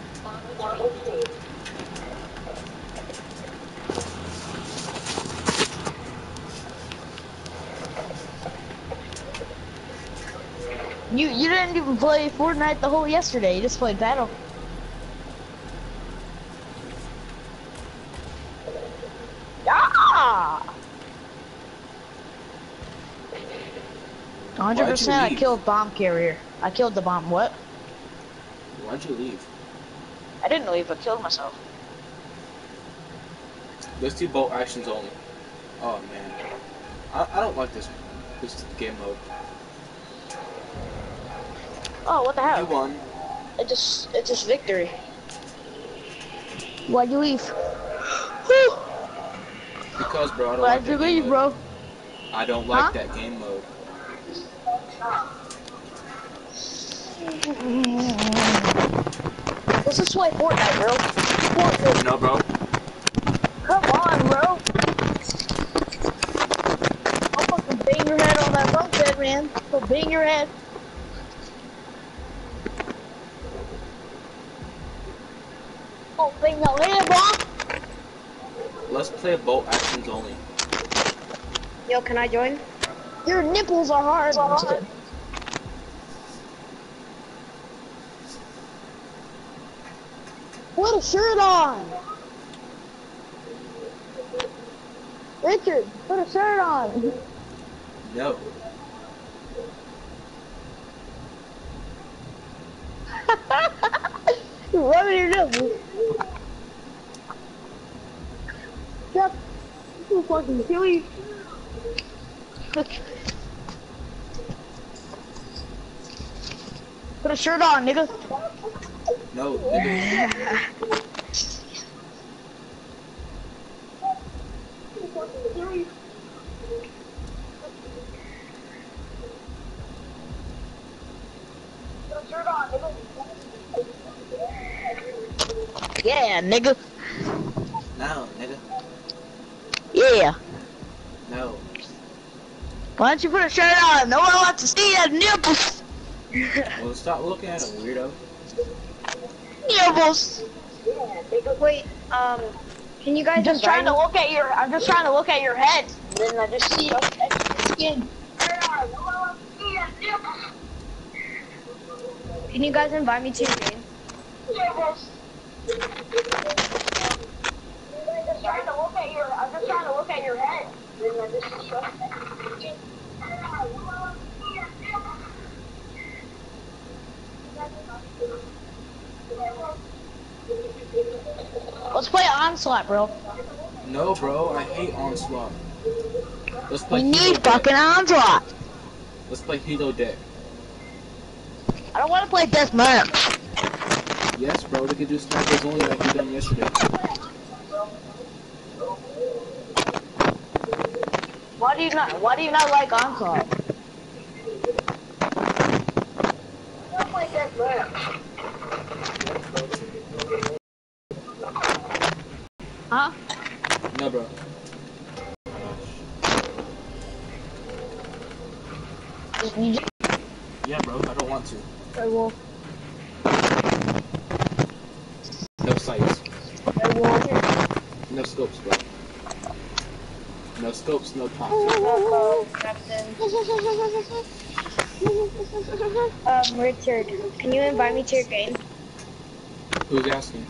You you didn't even play Fortnite the whole yesterday. You just played Battle. Yeah. one hundred percent. I leave? killed bomb carrier. I killed the bomb. What? Why'd you leave? I didn't leave. I killed myself. Let's do bolt actions only. Oh man, I, I don't like this this game mode. Oh, what the You hell? won. It just it's just victory. Why'd you leave? Because, bro, I don't Why'd like you that game leave, mode. bro? I don't like Huh? that game mode. Let's just play Fortnite, bro. Fortnite. No, bro. Come on, bro. I'll fucking bang your head on that bunk bed, man. I'll bang your head. Oh, bang your head, bro. Let's play bolt actions only. Yo, can I join? Your nipples are hard. I'm just kidding. Put a shirt on. Richard, put a shirt on. No. You're rubbing your nipples. Yep. You fucking silly. Put a shirt on, nigga. No, nigga. Yeah, nigga. No, nigga. Yeah. No. Why don't you put a shirt on? No one wants to see your nipples. Well, stop looking at him, weirdo. Nipples. Wait, um, can you guys I'm just invite trying to me? look at your. I'm just trying to look at your head. Then I just see your skin. Can you guys invite me to your game? I'm just trying to look at your. I'm just trying to look at your head. Then I just see your skin. Let's play Onslaught, bro. No, bro, I hate Onslaught. Let's play We Hilo need Deck. fucking Onslaught. Let's play Hilo Deck. I don't want to play Deathmatch. Yes, bro, we could do snipers only like we done yesterday. Why do you not? Why do you not like Onslaught? I don't play Deathmatch. Huh? No, bro. You just, Yeah, bro, I don't want to. I will. No sights. I will. No scopes, bro. No scopes, no pops. Oh, Captain. Um, Richard, can you invite me to your game? Who's asking?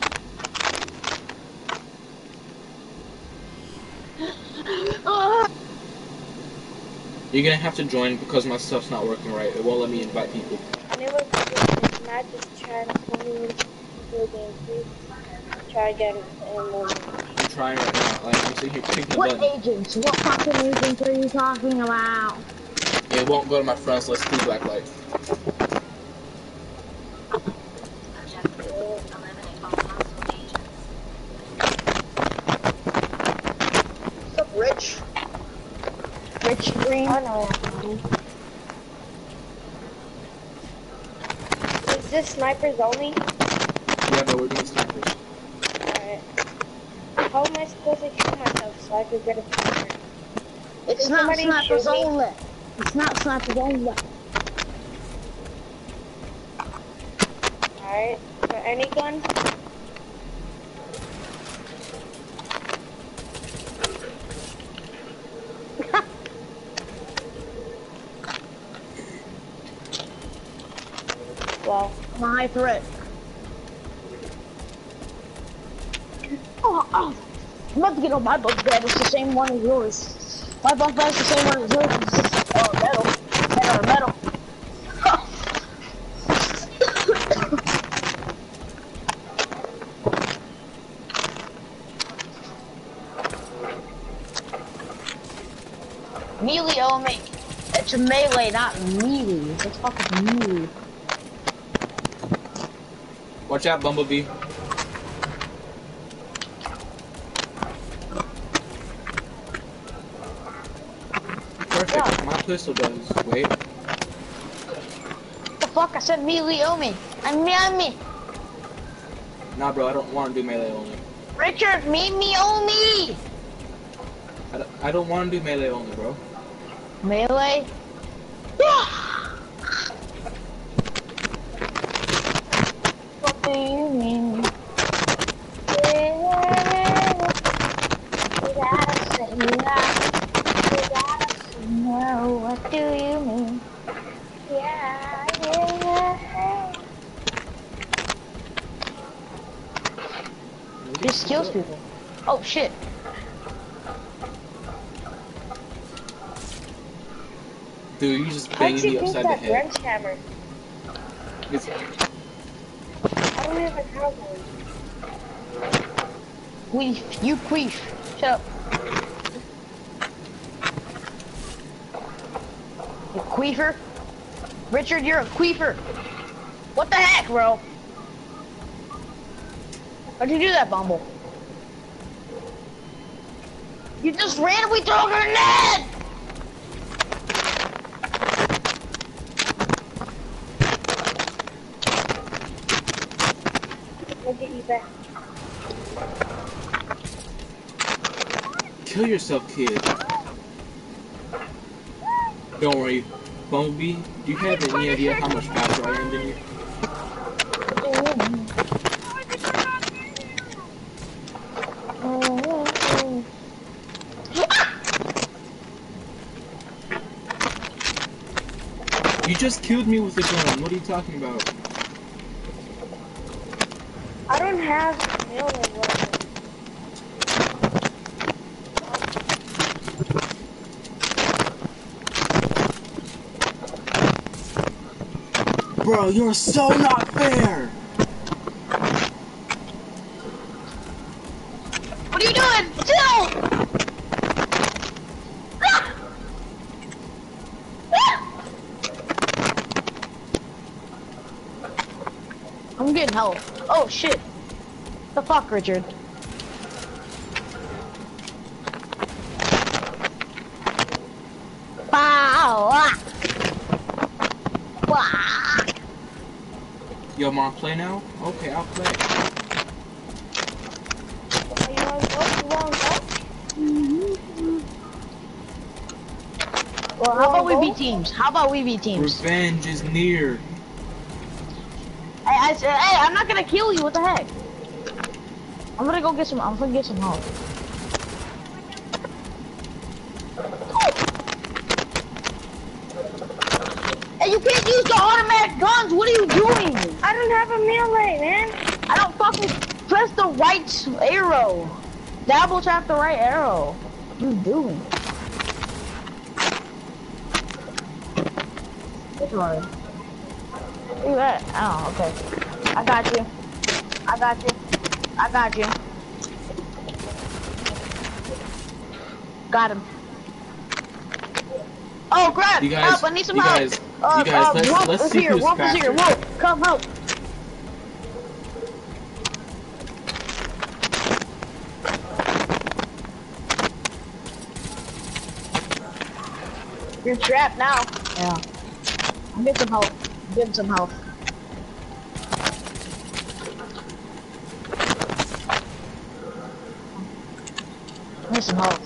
You're gonna have to join because my stuff's not working right. It won't let me invite people. I knew it was not just trying to call me to your game, please. Try again in a moment. I'm trying right now. Like, I'm sitting here clicking the What button. agents? What fucking agents are you talking about? It won't go to my friends list through Blacklight. Objective. Eliminate all hostile agents. What's up, Rich? Rich Green? I know. Is this snipers only? Yeah, but we're doing snipers. Alright. How am I supposed to kill myself so I could get a picture? It's Did not somebody snipers shoot me? only. It's not snipers only. Alright. For any gun? Well, I'm a high threat. Oh, oh. I'm about to get on my bunk bed. It's the same one as yours. My bunk bed's the same one as yours. It's just, oh, metal. Metal, metal. Melee, oh, mate. It's a melee, not melee. It's fucking melee. Watch out, Bumblebee. Perfect. Yeah. My pistol does. Wait. The fuck? I said melee, oh, me. I'm me. Nah, bro, I don't want to do melee only. Richard, meet me, oh, me. I don't, I don't want to do melee only, bro. Melee? What do you mean? No, what do you mean? Yeah, yeah. Just kills people. Oh shit. Dude, you just how'd banging you me beat upside the that head. wrench hammer? It's, I don't even have one. Queef, you queef. Shut up. You queefer. Richard, you're a queefer. What the heck, bro? How'd you do that, Bumble? You just randomly threw a grenade! I'll get you back. Kill yourself, kid. Don't worry. Bumblebee, do you have any idea how much faster I am than you? You just killed me with a gun. What are you talking about? I don't have melee weapons. Bro, you're so not fair! What are you doing? Chill! Ah! Ah! I'm getting help. Oh shit. The fuck, Richard? Wow! Ah! Wow! Yo, mom, play now? Okay, I'll play. Oh, you wanna go? You wanna go? Well, how about we be teams? How about we be teams? Revenge is near. Hey, I said, hey, I'm not gonna kill you. What the heck? I'm gonna go get some. I'm gonna get some help. Hey, you can't use the automatic guns. What are you doing? I don't have a melee, man. I don't fucking press the right arrow. Double tap the right arrow. What are you doing? Which one? Look at that. Oh, okay. I got you. I got you. I got you. Got him. Oh crap! You guys, help! I need some you help. guys, uh, you guys, uh, let's- Wolf let's is see here. who's Wolf is here. faster. Wolf, come help. You're trapped now. Yeah. I'll get some help. Give him some help. I need some help.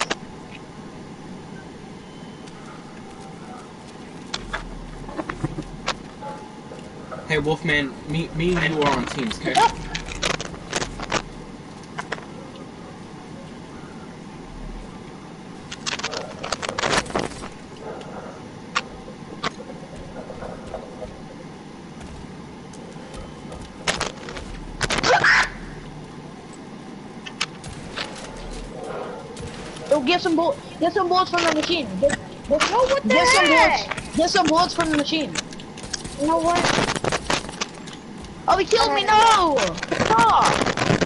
Hey, Wolfman, me, me and you are on teams, okay? Yo, get some bullets. Get some bullets from the machine. Get, get, No, what the get some heck? bullets. Get some bullets from the machine. You know what? Oh, he killed me! No! Stop!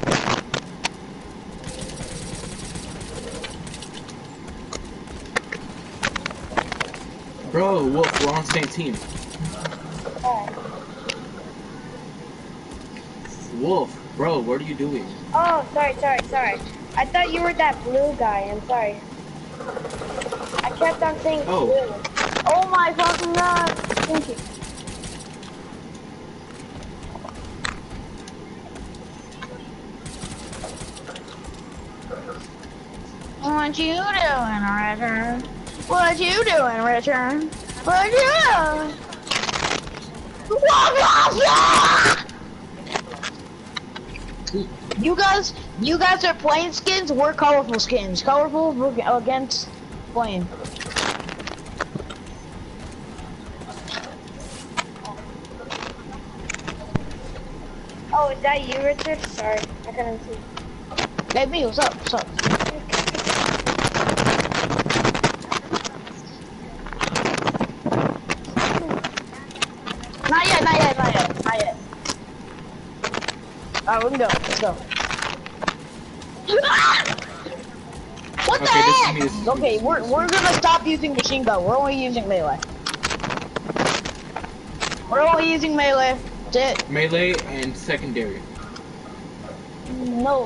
Bro, Wolf, we're on the same team. Wolf, bro, what are you doing? Oh, sorry, sorry, sorry. I thought you were that blue guy. I'm sorry. I kept on saying Oh. blue. Oh my fucking god! Thank you. What you doing, Richard? What you doing, Richard? What you doing? You guys, you guys are plain skins. We're colorful skins. Colorful against plain. Oh, is that you, Richard? Sorry, I couldn't see. Hey, me, what's up? What's up? Not yet, not yet, not yet, not yet. Alright, we can go. Let's go. What the Okay, this is heck? me, this is me, Okay, this is we're me, this we're is gonna stop using machine gun. We're only using melee. We're only using melee. That's it. Melee and secondary. No.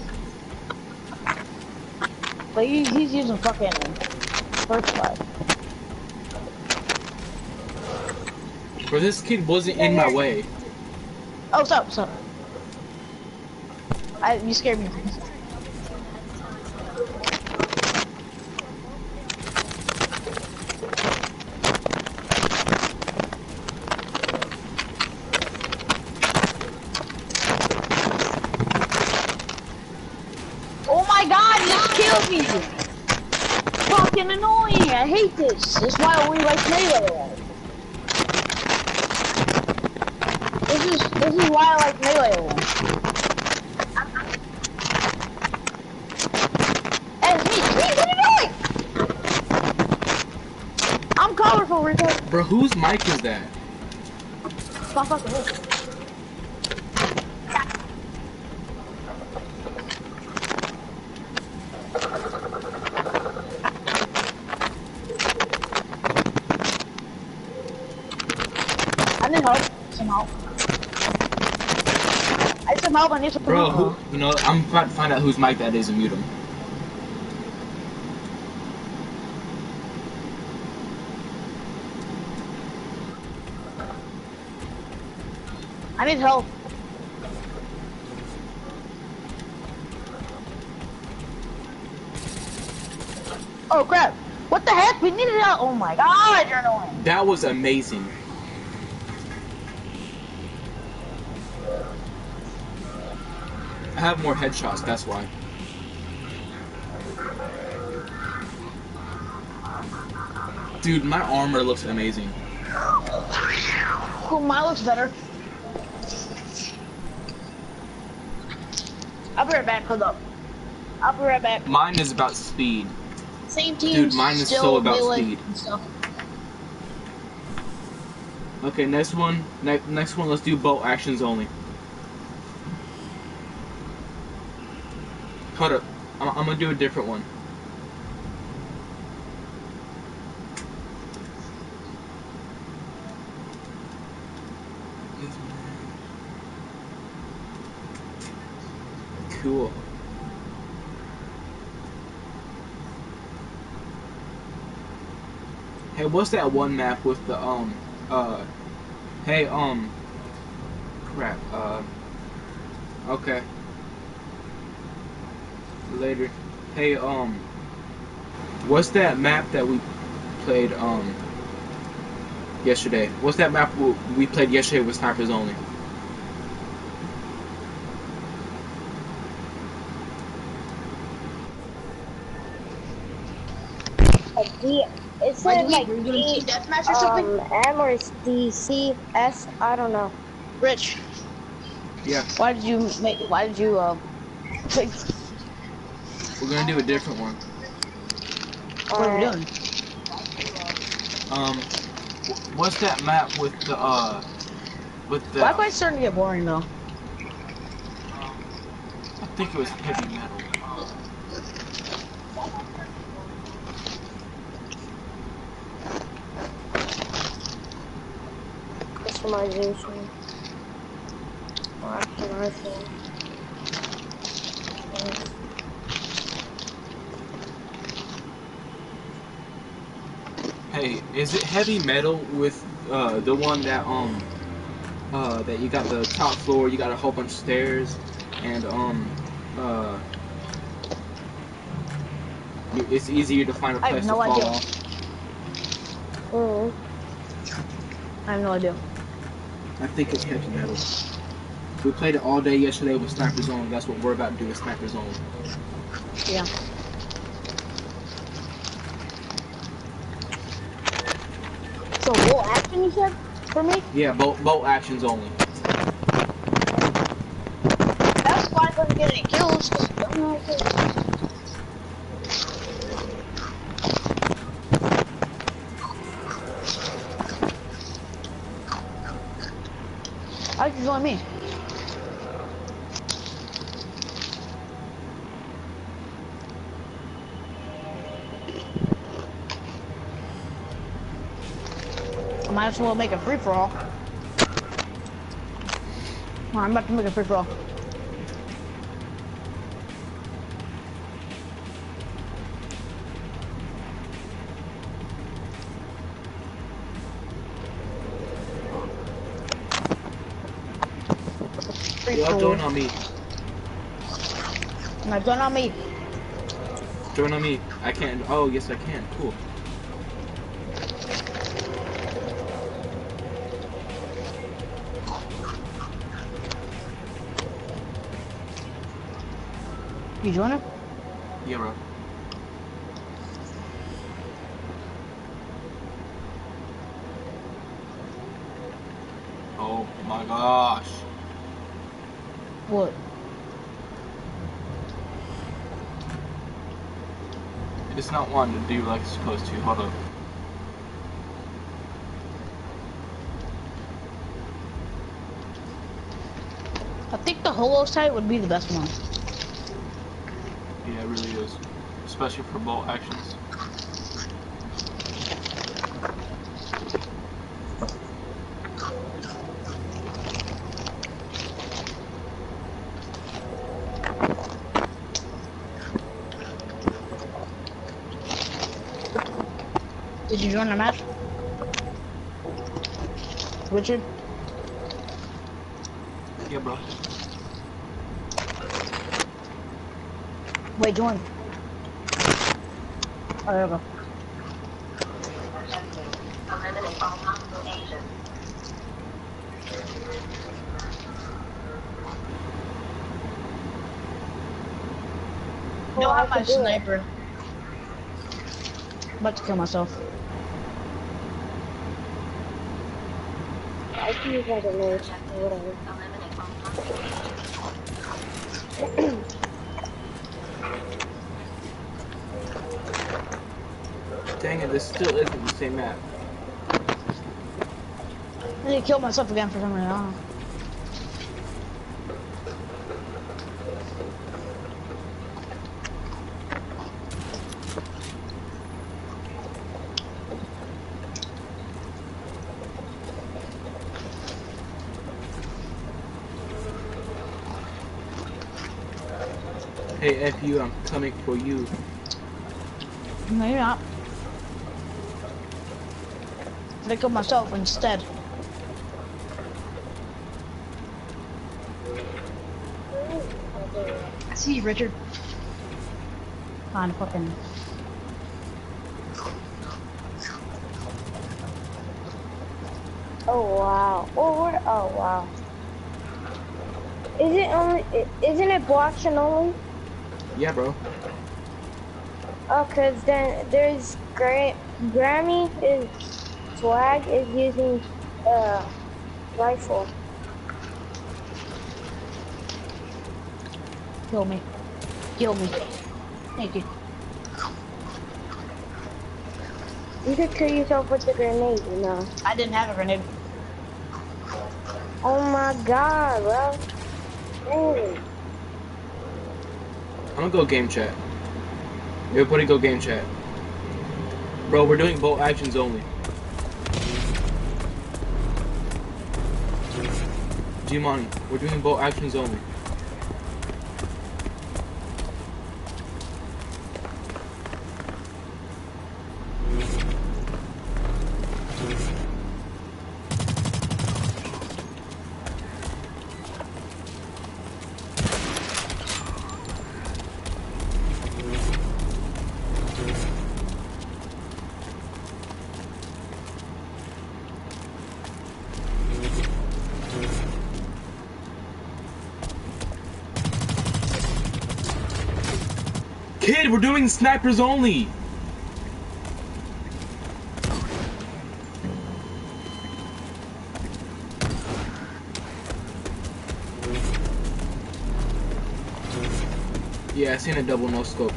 But he, he's using fucking first life. Bro, this kid wasn't in my way. Oh, stop, stop. I, you scared me. Oh my god, he just killed me! Fucking annoying, I hate this. That's why I only like Melee. This is, this is why I like Melee. Hey, it's me, Steve, what are you doing? I'm colorful, Rico. Bro, whose mic is that? Stop fucking with me. I need help. Some help. I need some help. I need some Bro, help. who, you know, I'm about to find out whose mic that is and mute him. I need help. Oh crap! What the heck? We needed help. Oh my god, you're annoying. That was amazing. I have more headshots, that's why. Dude, my armor looks amazing. Cool, mine looks better. I'll be right back. Hold up. I'll be right back. Mine is about speed. Same team. Dude, mine is still so about melee speed. and stuff. Okay, next one. Ne next one, let's do bolt actions only. Hold up. I'm, I'm gonna do a different one. Cool. Hey, what's that one map with the, um, uh, hey, um, crap, uh, okay. Later. Hey, um, what's that map that we played, um, yesterday? What's that map we we played yesterday with snipers only? Like D, it said Like, like were you doing D, team deathmatch or something? um, M or D, C, S, I don't know. Rich, Yeah, why did you make? Why did you um? Pick, we're gonna do a different one. what are we Alright. doing? Um, wh- what's that map with the, uh, with the, Black White's starting to get boring though. I think it was heavy metal. Customization. Action rifle. Hey, is it heavy metal with, uh, the one that, um, uh, that you got the top floor, you got a whole bunch of stairs, and, um, uh, you- it's easier to find a I have place no to fall idea. off? Mm. I have no idea. I think it's heavy metal. We played it all day yesterday with snipers only. That's what we're about to do with snipers only. Yeah. So what action you said for me? Yeah, bolt, bolt actions only. That's why I couldn't get any kills. 'Cause I don't know what it is. How'd you join me? I might as well make a free for all. Alright, I'm about to make a free throw. Free Y'all throw. join on me. Now join on me. Join on me. I can't. Oh, yes, I can. Cool. You joining? Yeah, bro. Oh my gosh. What? It's not wanting to do like it's supposed to. Hold up. I think the holo site would be the best one. Yeah, it really is. Especially for bolt actions. Did you join the match? Richard? Yeah, bro. Wait, join. Oh, there we go. Objective. Eliminate all hostile agents. No, Oh, I I have my can do it. sniper. About to kill myself. I can use my grenade Objective. or whatever. Eliminate all hostile agents. Dang it, this still isn't the same map. I need to kill myself again for some reason. I don't know. Hey, F you, I'm coming for you. No, you're not. I killed myself instead. I see you, Richard. On fucking. Oh wow. Oh what? Oh wow. Is it only? i- Isn't it blockchain only? Yeah, bro. Oh, cause then there's Gra Grammy is swag is using uh rifle. Kill me. Kill me. Thank you. You could kill yourself with the grenade, you know. I didn't have a grenade. Oh my god, bro. Dang. I'm gonna go game chat. Everybody go game chat. Bro, we're doing bolt actions only. G-Money, we're doing bolt actions only. Kid, we're doing snipers only! Yeah, I seen a double no scope.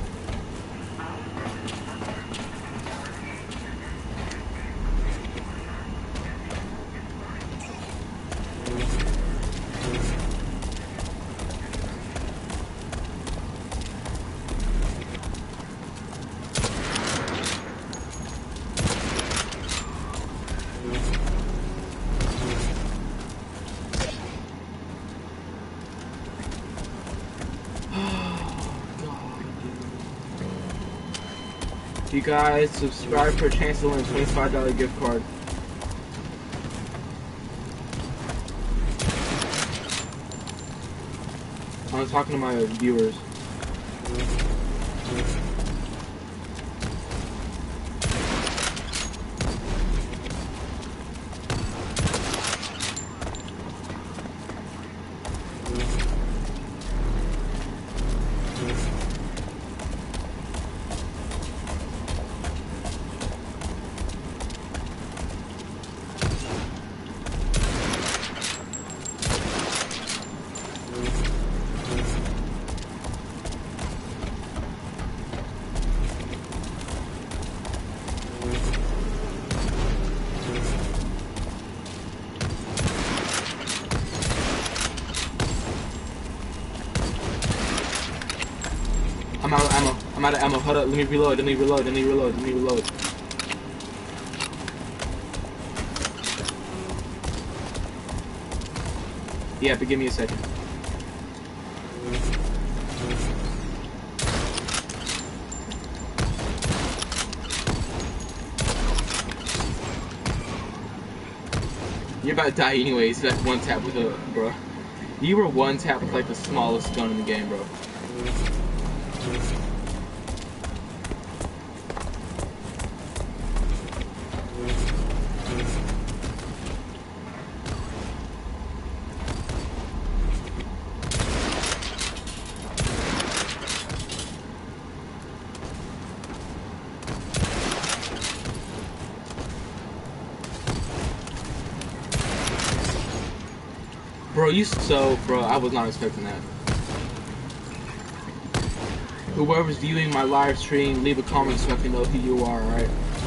You guys subscribe for a chance to win a twenty-five dollar gift card. I'm talking to my viewers. I'm out of ammo. I'm out of ammo. Hold up. Let me reload. Let me reload. Let me reload. Let me reload. Yeah, but give me a second. You're about to die anyways. That's one tap with a bro. You were one tap with like the smallest gun in the game, bro. Bro, you so, bro, I was not expecting that. Whoever's viewing my live stream, leave a comment so I can know who you are, alright?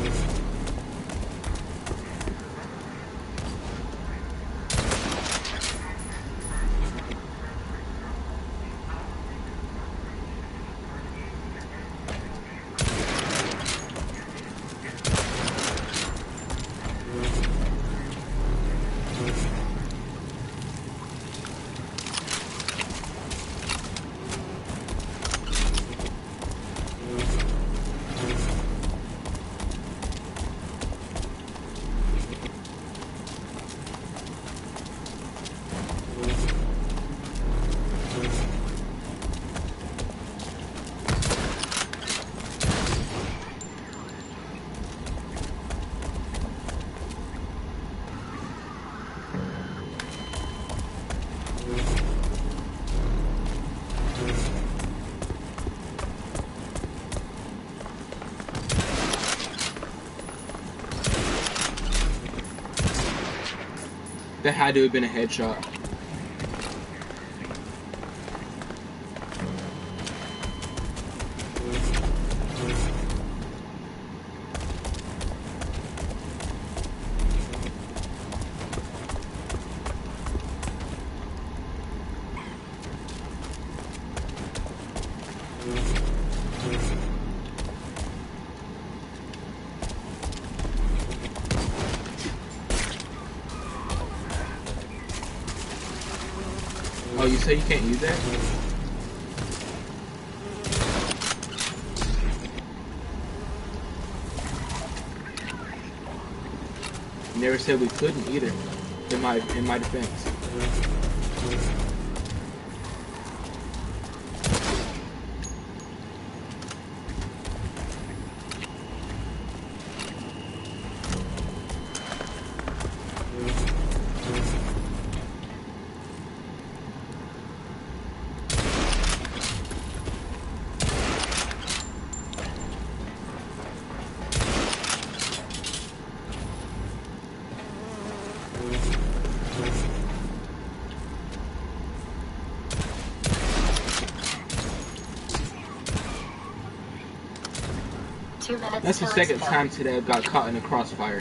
That had to have been a headshot. Oh, you say you can't use that? You never said we couldn't either, in my, in my defense. Two minutes. That's the second time today I've got caught in a crossfire.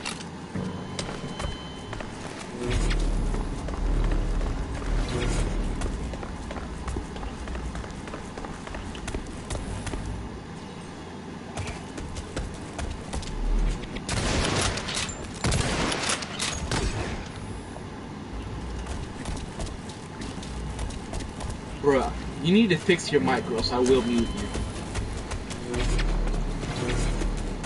Bruh, you need to fix your mic, or else I will mute you.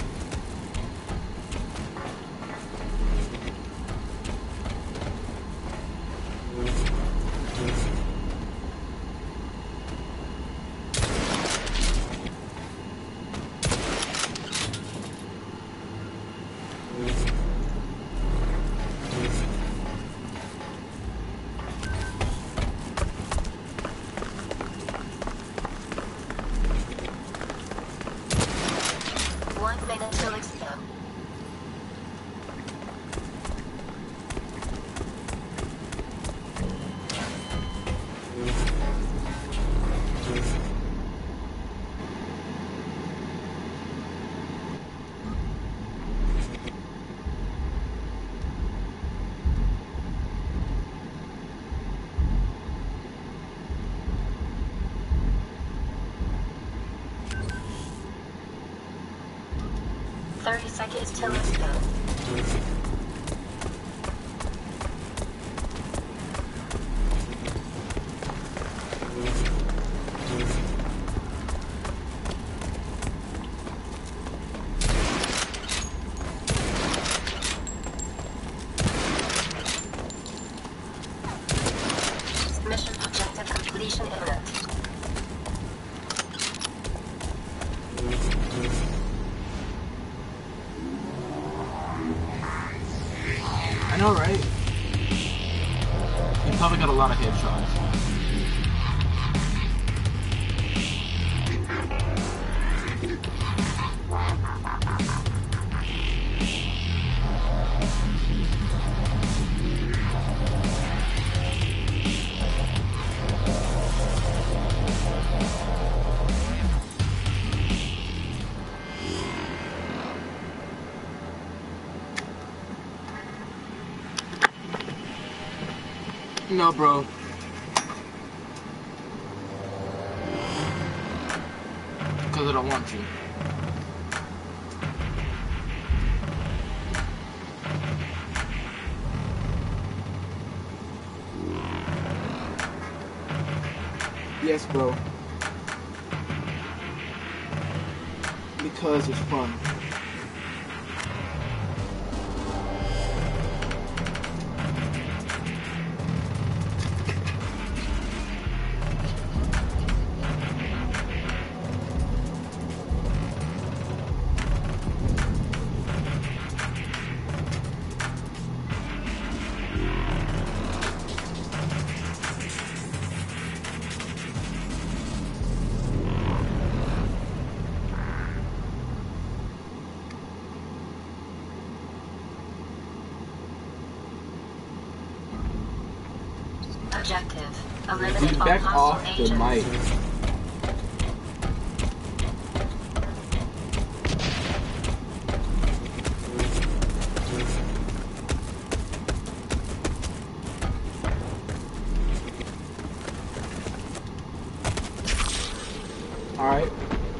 thirty seconds till it's done. Mission objective completion imminent. I know, right? You probably got a lot of headshots. No, bro. Because I don't want to. Yes, bro. Because it's fun. Objective. We Eliminate all back hostile off the agents. mic. Alright.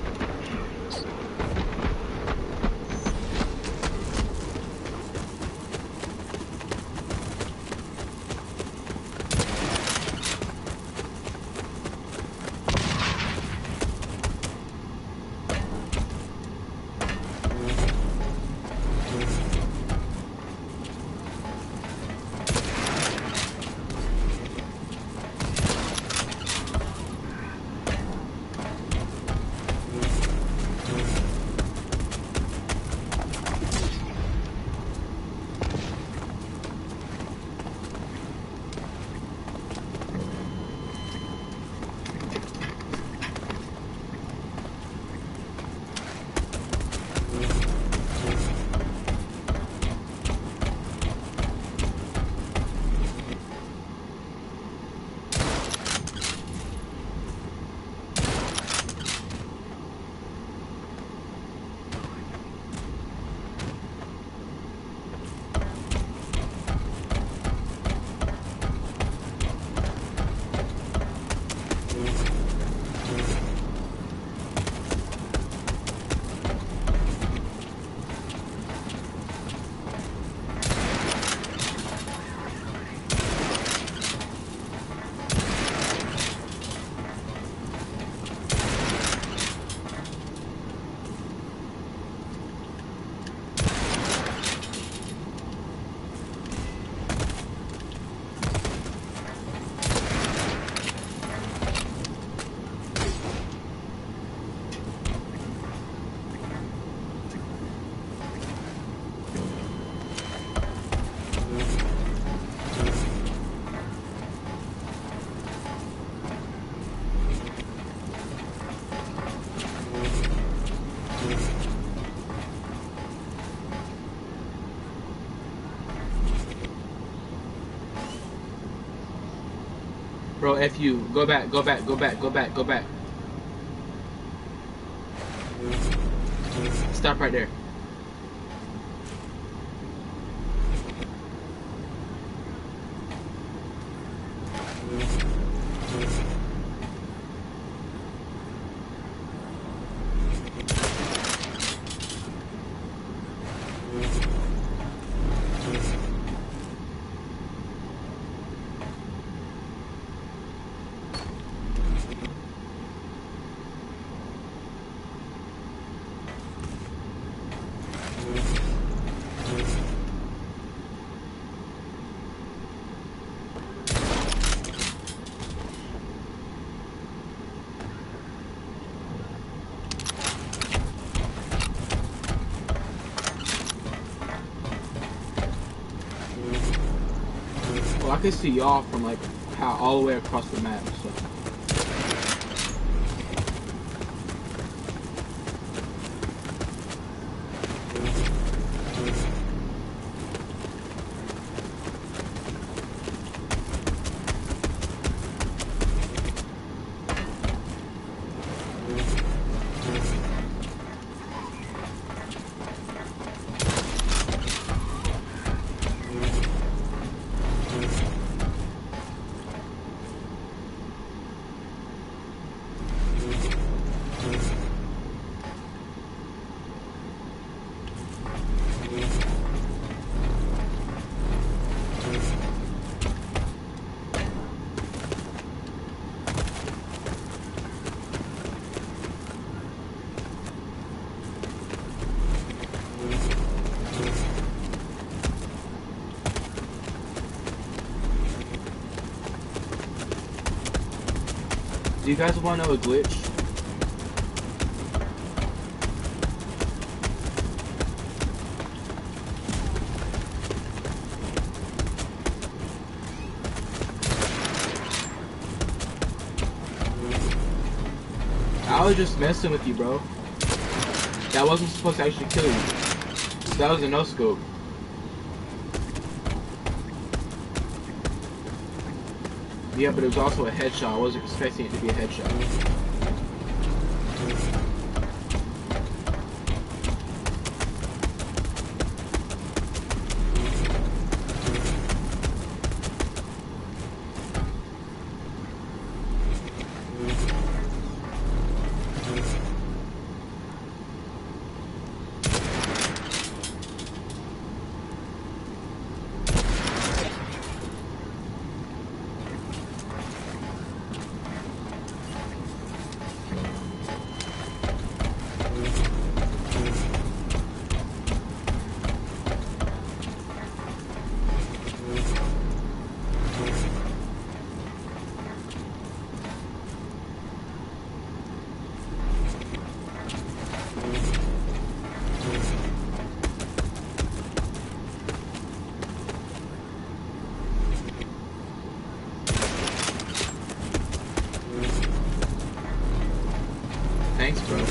Bro, F you. Go back, go back, go back, go back, go back. Stop right there. Well, I can see y'all from like how all the way across the map. So. Do you guys want to know a glitch? I was just messing with you, bro. That wasn't supposed to actually kill you. That was a no-scope. Yeah, but it was also a headshot. I wasn't expecting it to be a headshot. Thanks, bro.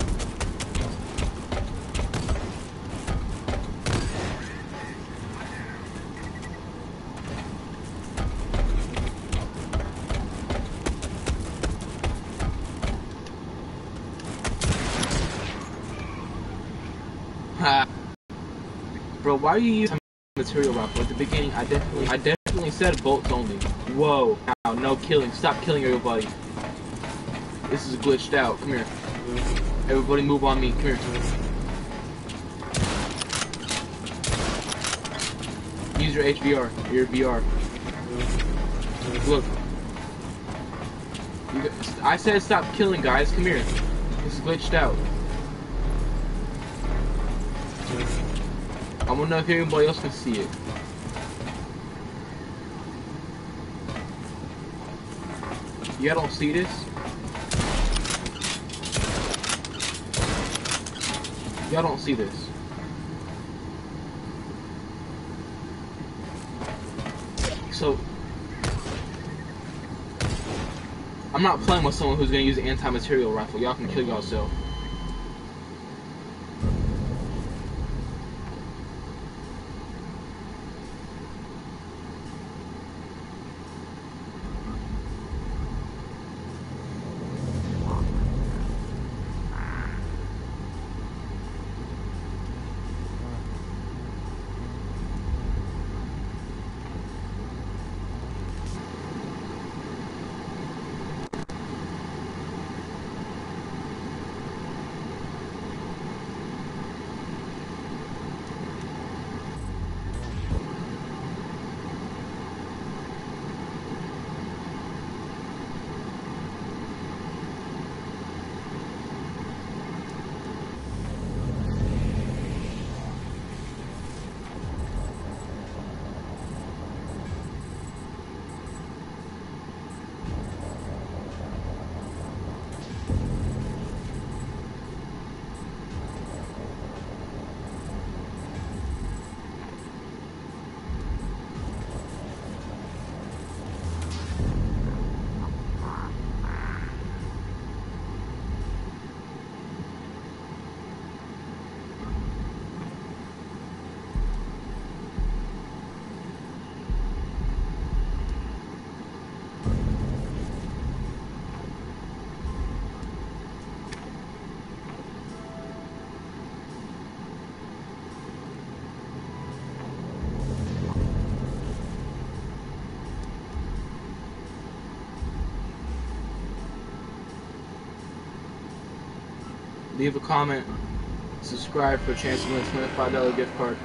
Ha. Bro, why are you using material rifle? At the beginning, I definitely, I definitely said bolts only. Whoa. Now, no killing. Stop killing everybody. This is glitched out. Come here. Everybody move on me. Come here. Use your H V R. Your V R. Look. You guys, I said stop killing, guys. Come here. This is glitched out. I wanna know if anybody else can see it. Y'all don't see this? Y'all don't see this. So, I'm not playing with someone who's gonna use an anti-material rifle. Y'all can kill yourself. leave a comment, subscribe for a chance to win a twenty-five dollar gift card.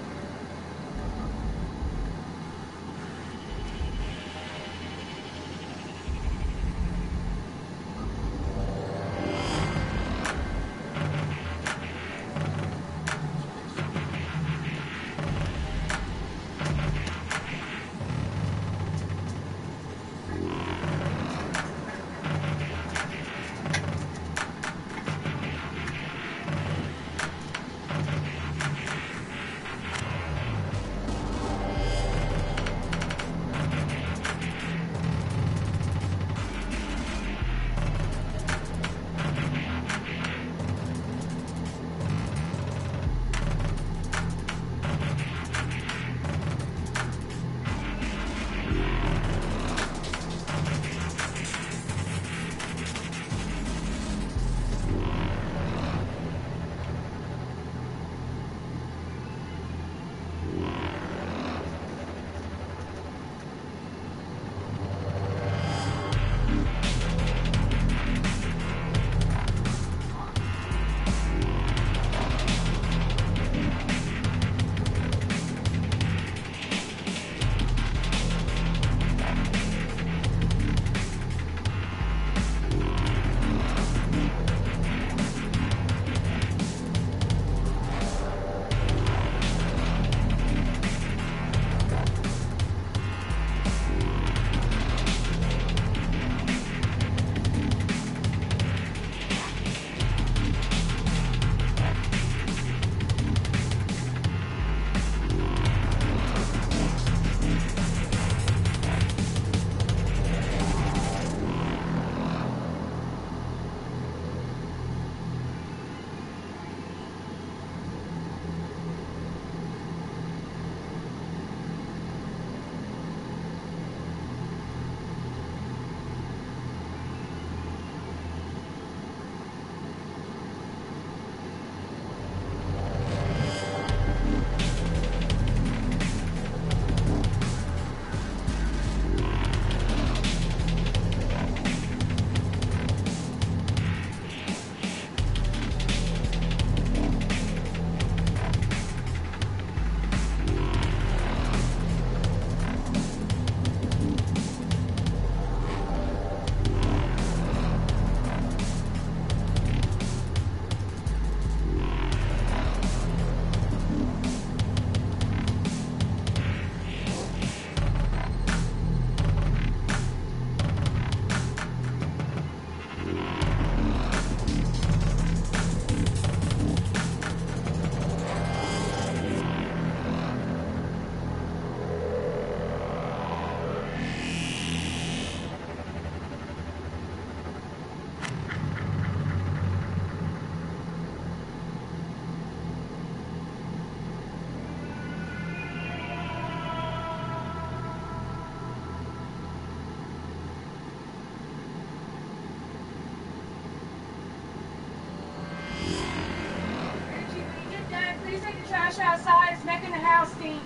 Trash outside is making the house stink.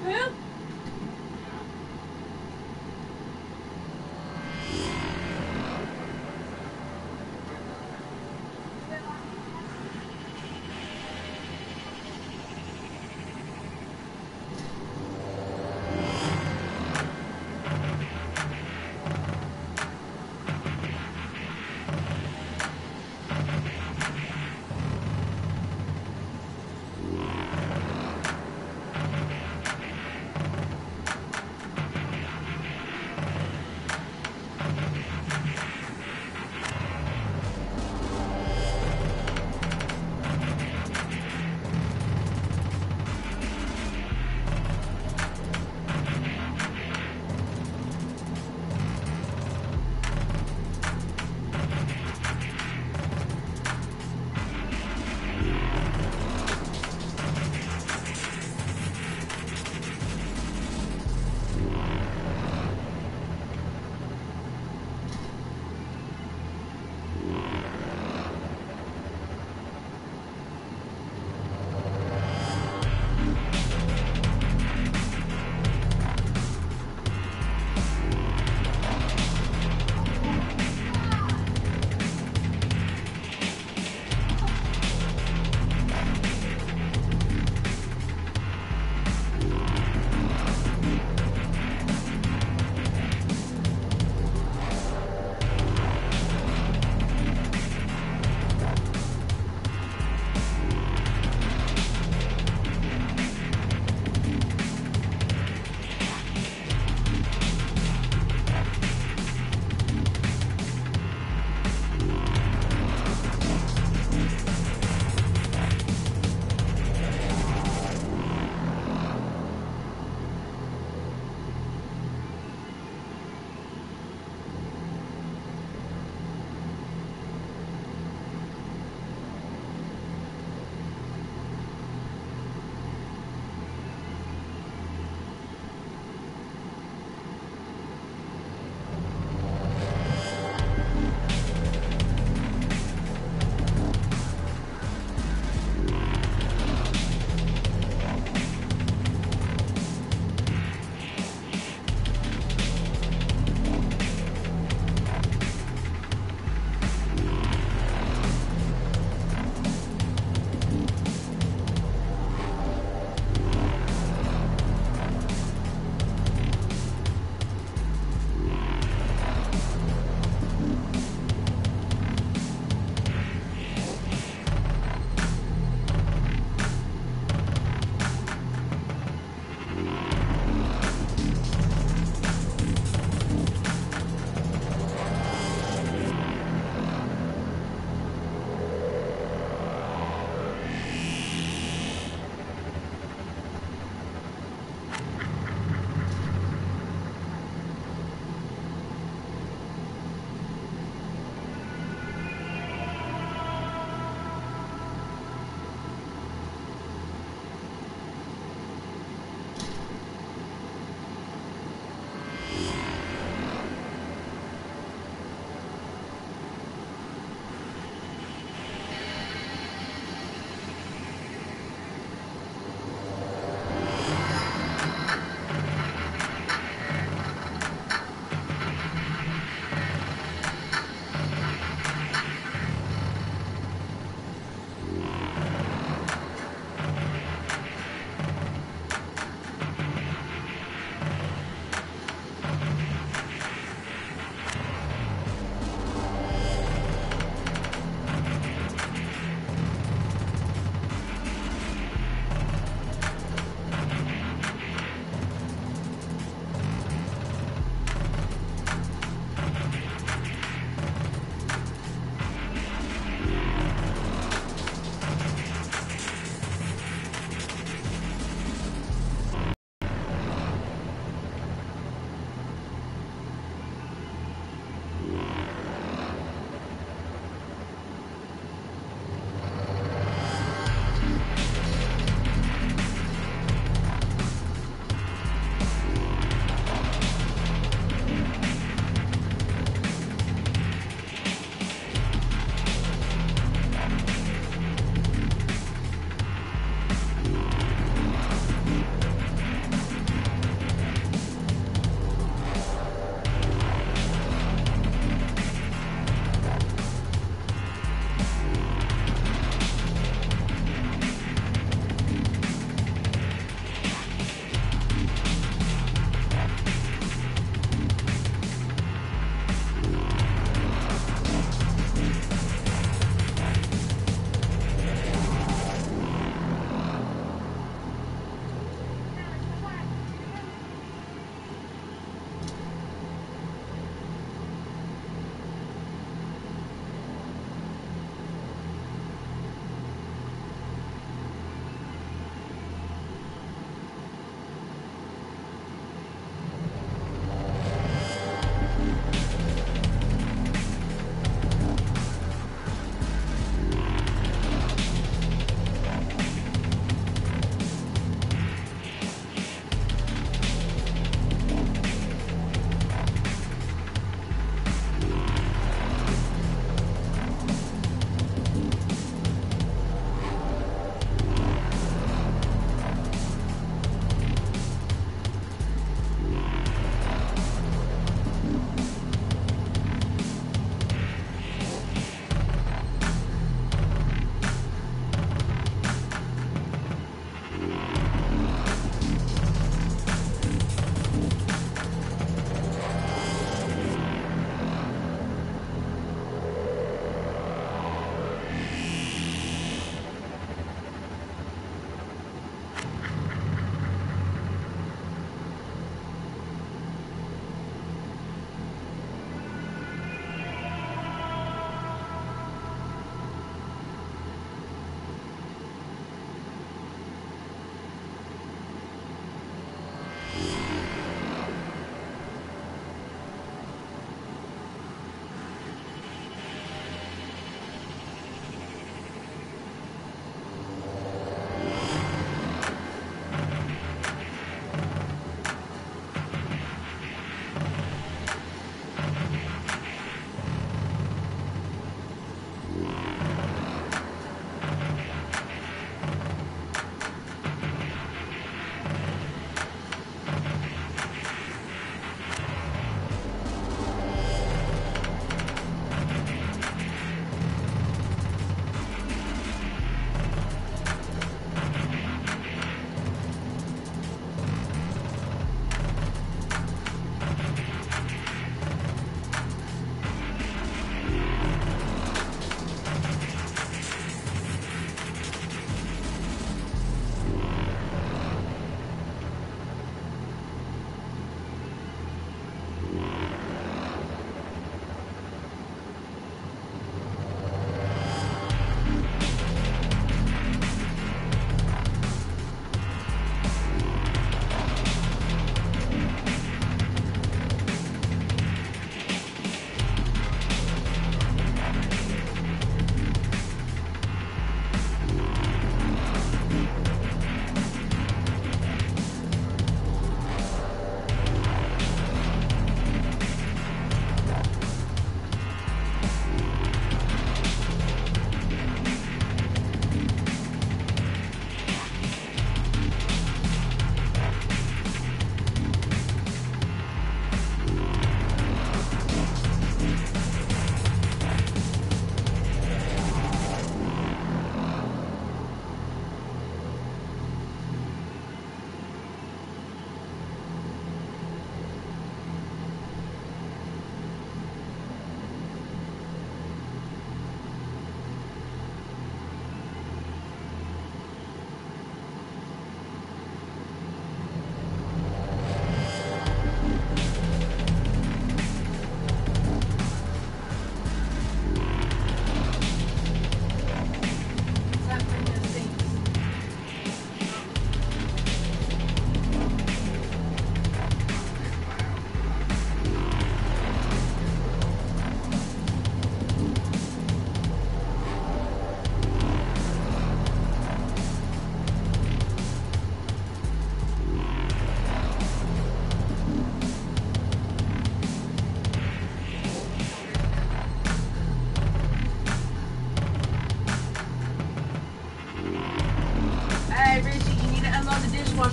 Boo?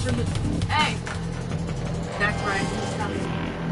from the. Hey! That's right, he's coming.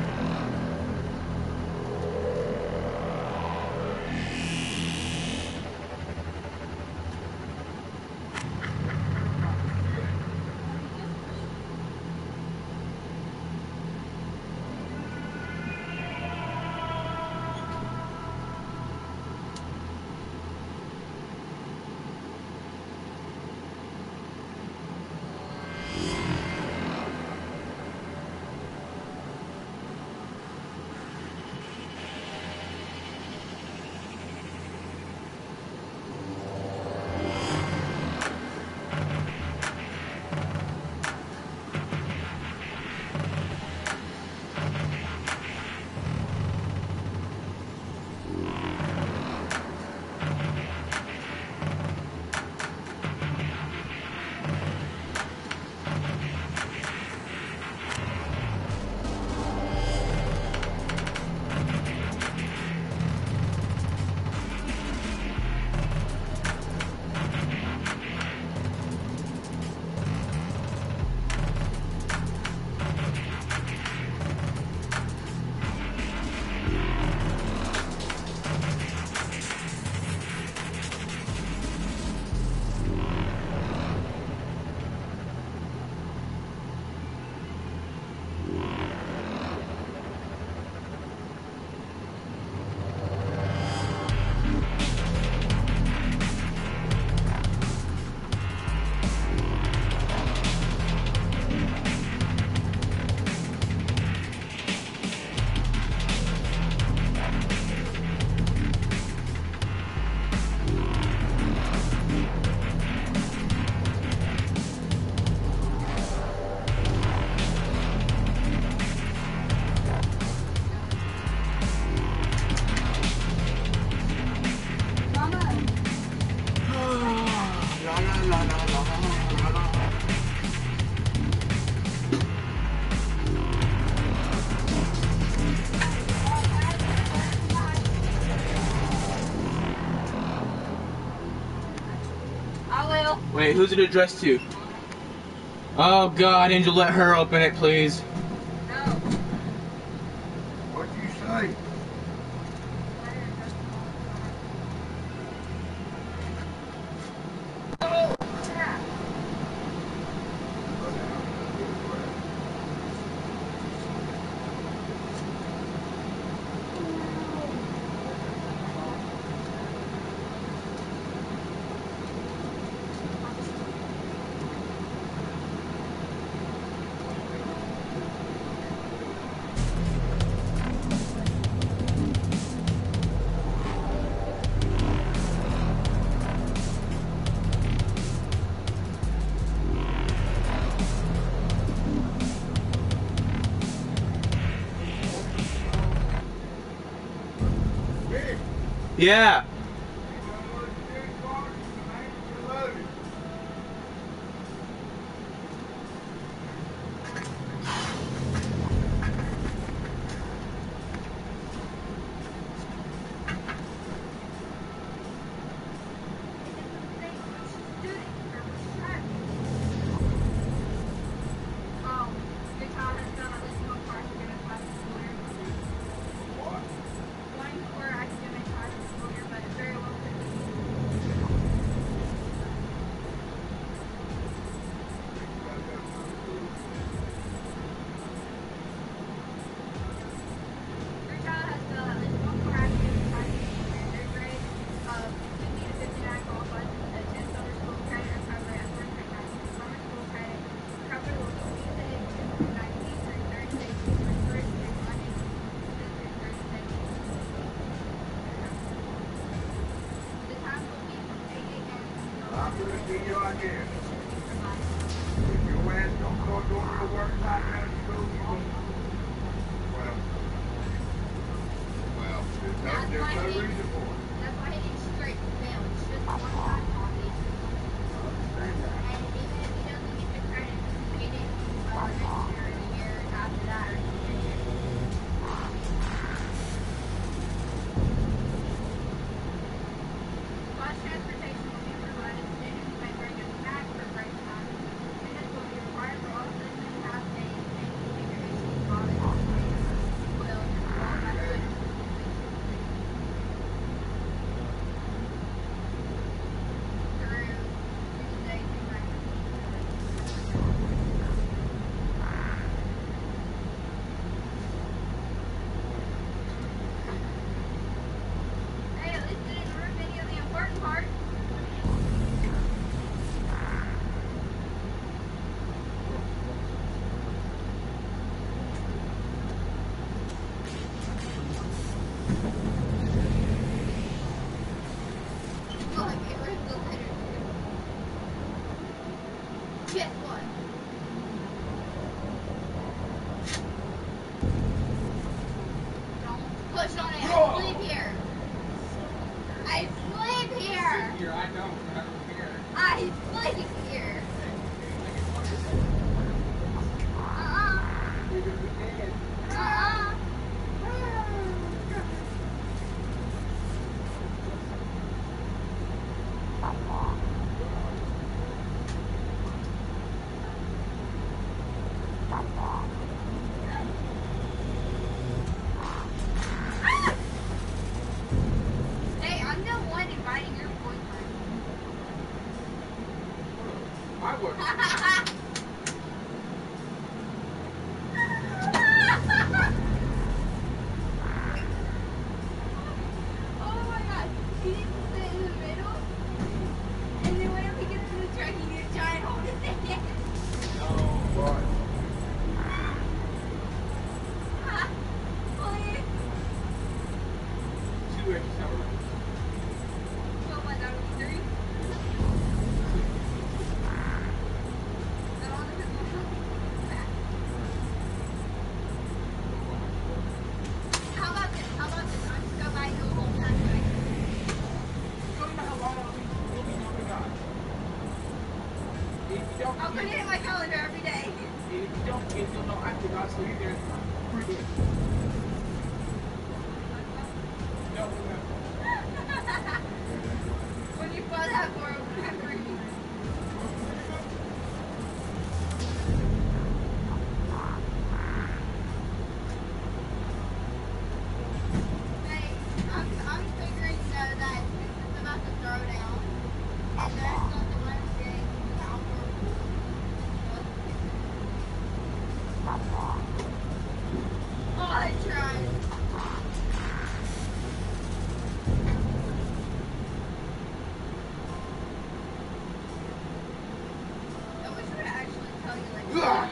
Wait, who's it addressed to? Oh God, Angel, let her open it, please. What'd you say? Yeah. I'm gonna give you an idea. If your ass don't go doing your work like that, you go home. Well, well, there's no, there's no reason for it. That's why he didn't straight fail. It's just one time copy. I understand that. And even if he doesn't get the credit, he didn't uh, next year or the year after that or the year. Bus transportation will be provided. Students may bring us back for break time. Students will be required for all Guess what? Don't push on it. I sleep here. I sleep here. Here, I don't. I don't care. I sleep here. Uh-uh. You're gonna be dead. Uh-uh. Hey, I'm the one inviting your boyfriend. I work. Oh my god. He needs to sit in the middle. And then whenever he gets to the truck, he needs to try and hold his hand. Oh, boy. Please. Two extra hours. So what, that would be three? That all depends on how he's back. How about this? How about this? I'll just go buy you a whole pack of ice cream. You don't know how long I'll be we'll be talking about. If you don't, I'll put it in my calendar every day. if you don't, if you don't know, I forgot, so you're there. Pretty good. No, no. When you buzz that door open, I'm free. Hey, I'm, I'm figuring though that since it's about to throw down, and there's something left getting the outdoor pool. Oh, I tried. I wish I would actually tell you like. Ugh.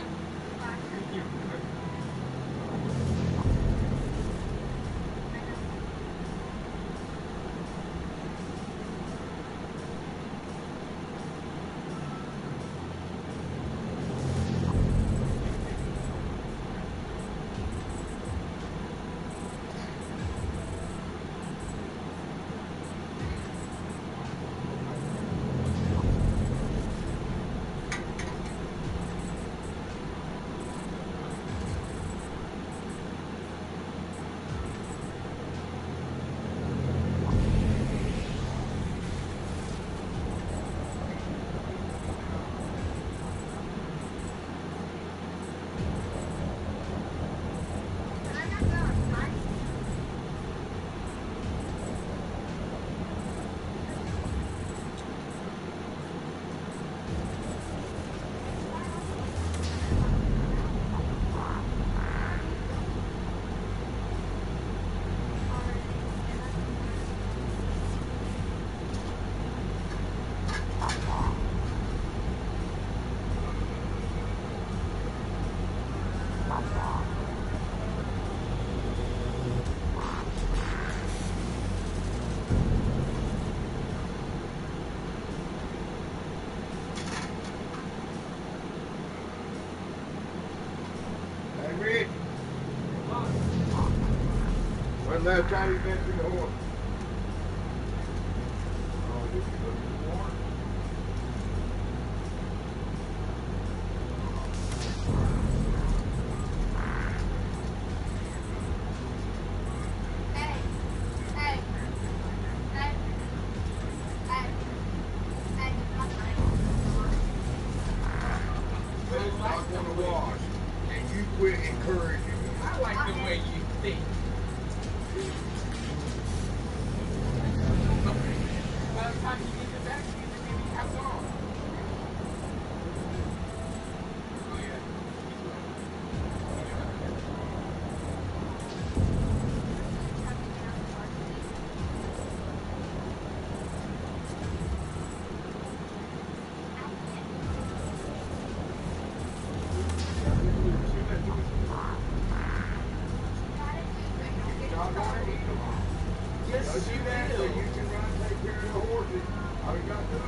Hey, Rich. When last time you been through the horse? Oh, did you look at the horse? Hey, hey, hey, hey, hey, not nice. Well, it's not going to wash. And you quit encouraging me. I like the way you think. By the time you get the back, you can maybe have gone. Oh yeah. Y'all gotta eat them. Yes, Don't you do that so will. you can run and take care of the horses. I got the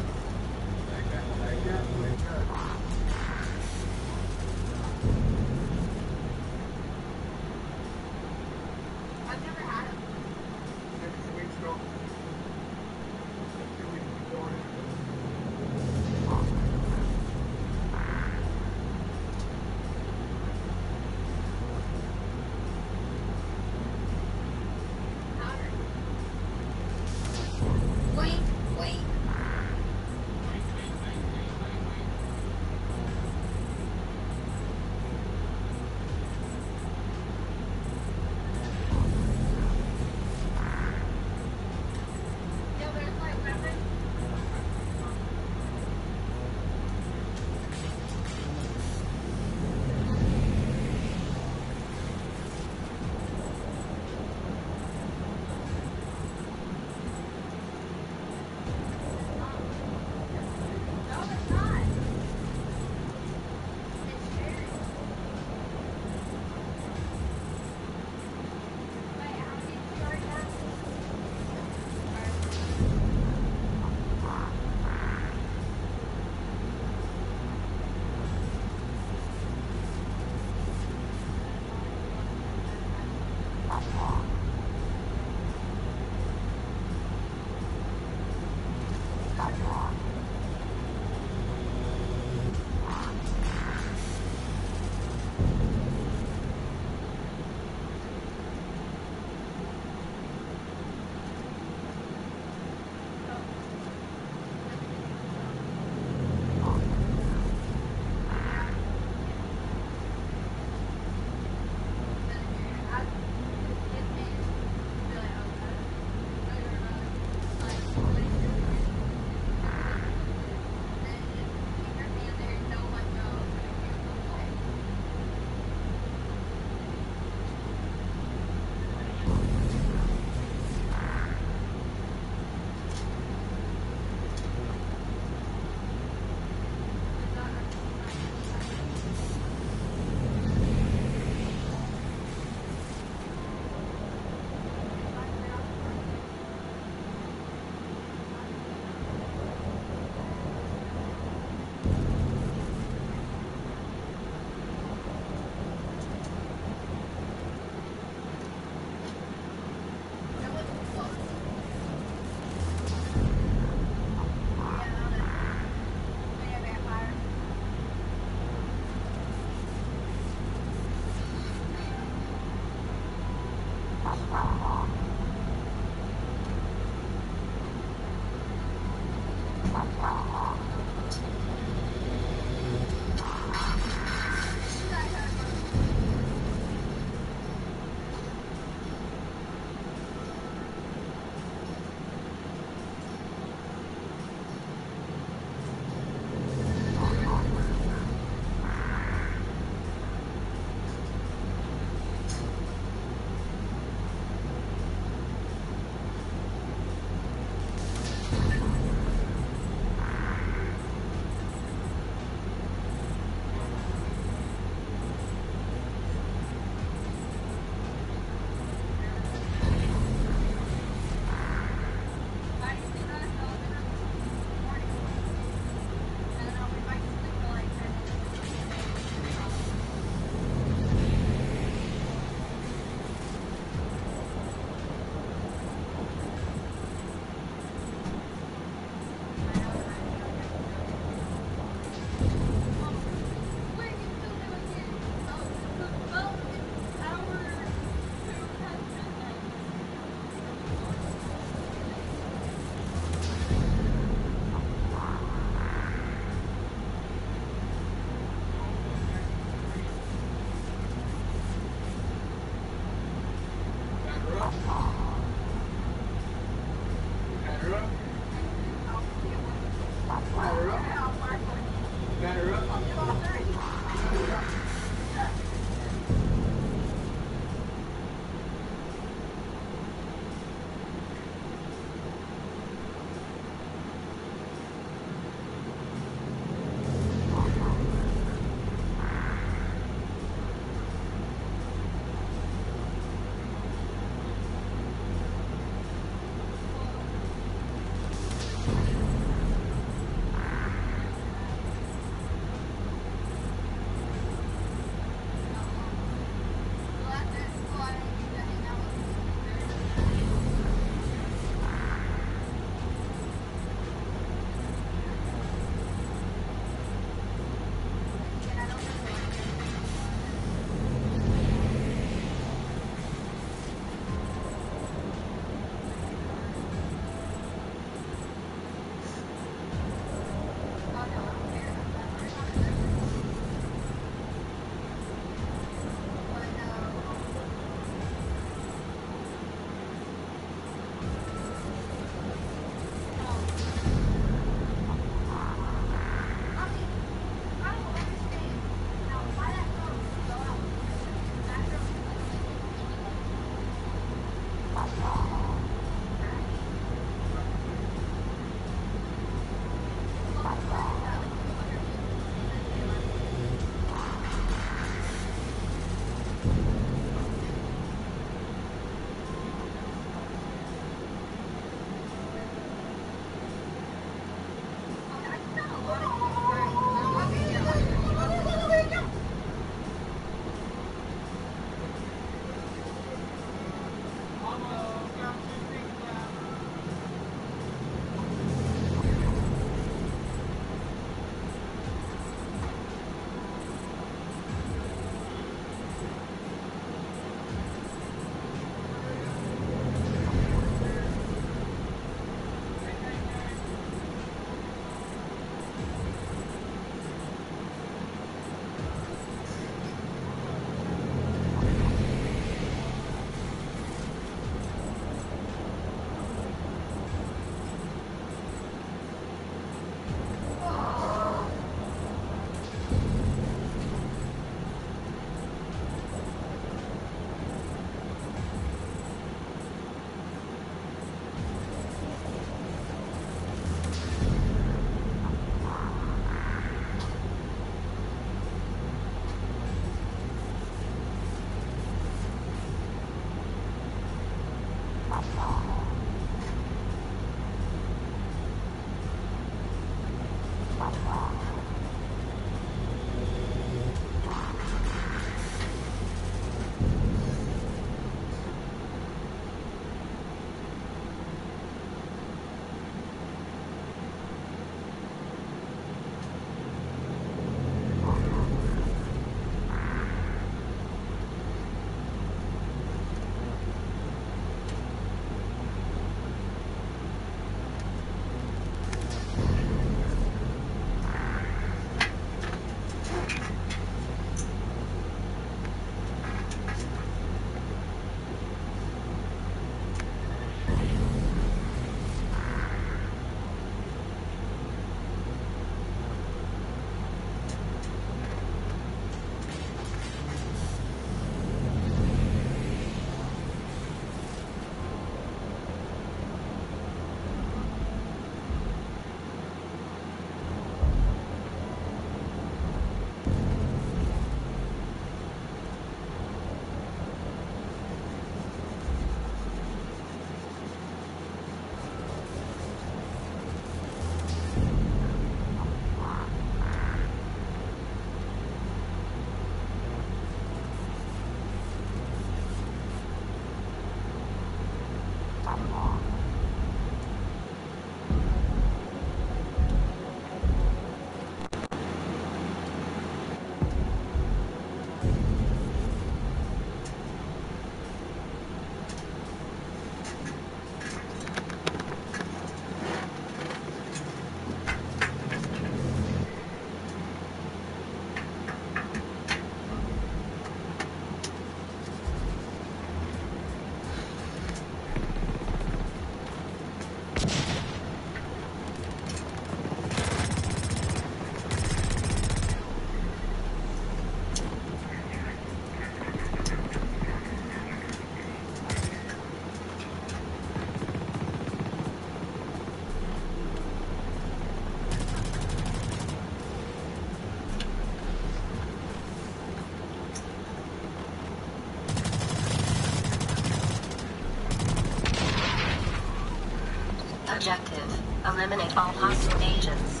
Objective: eliminate all hostile agents.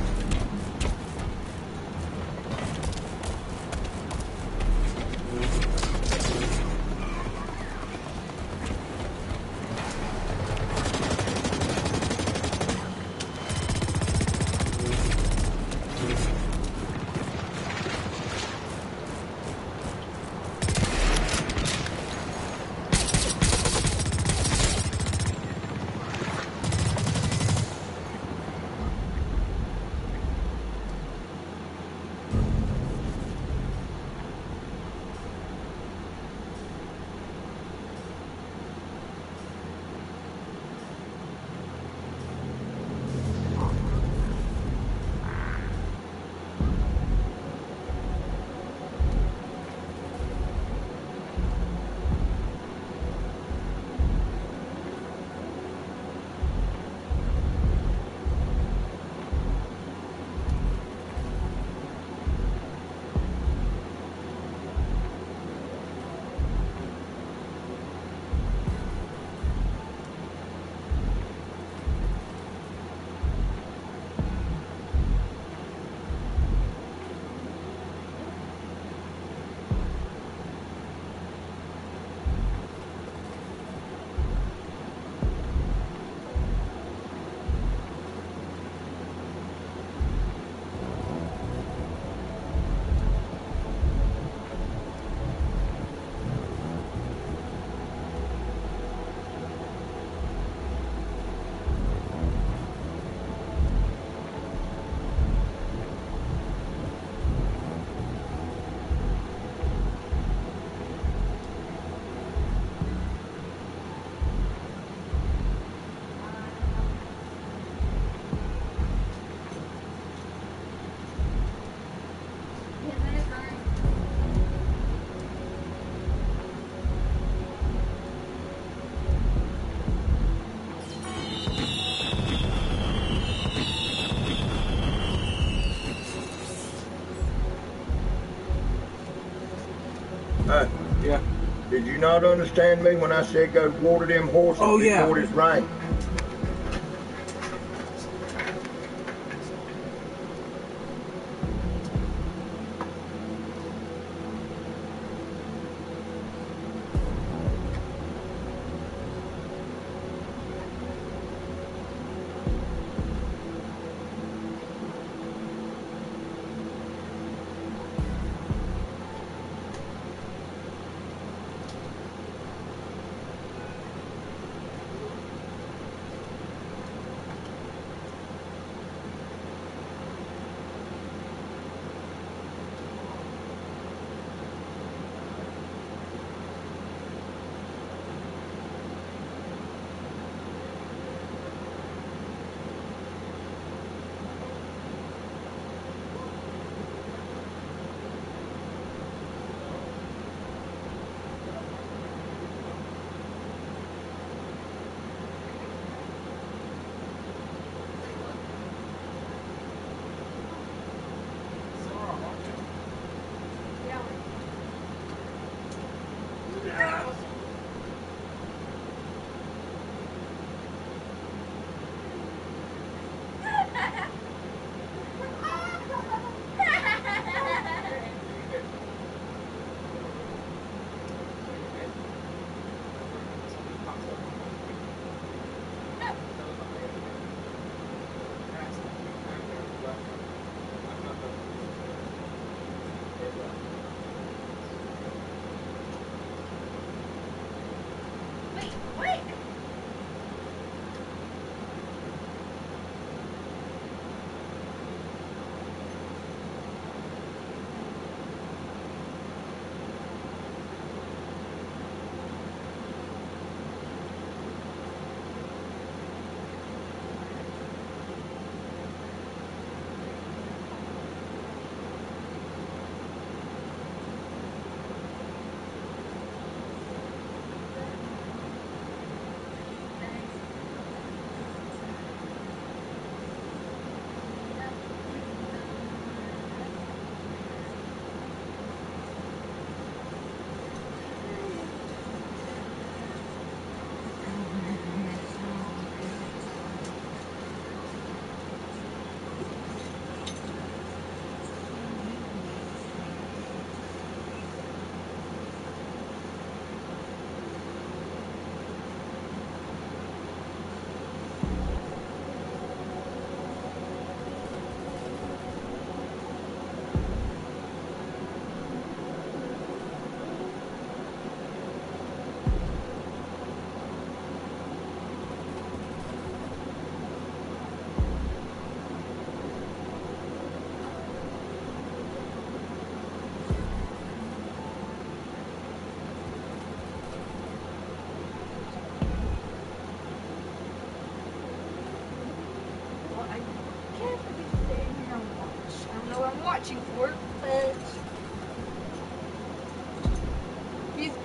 Hey, Yeah. did you not understand me when I said go water them horses Oh, yeah. before this rain?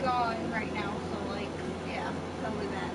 gone right now, so like, yeah, probably that.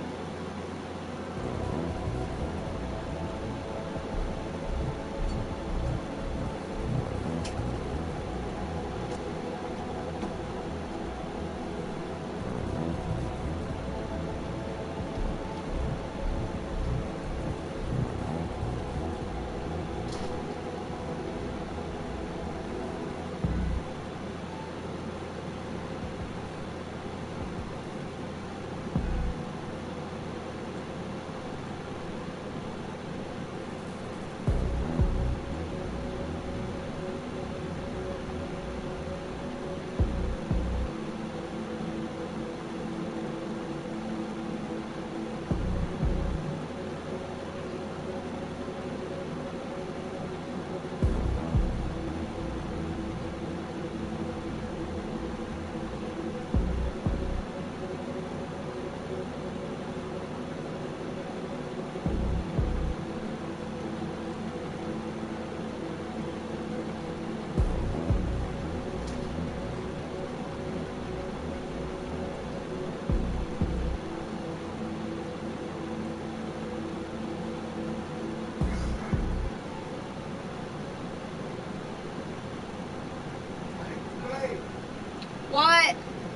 What?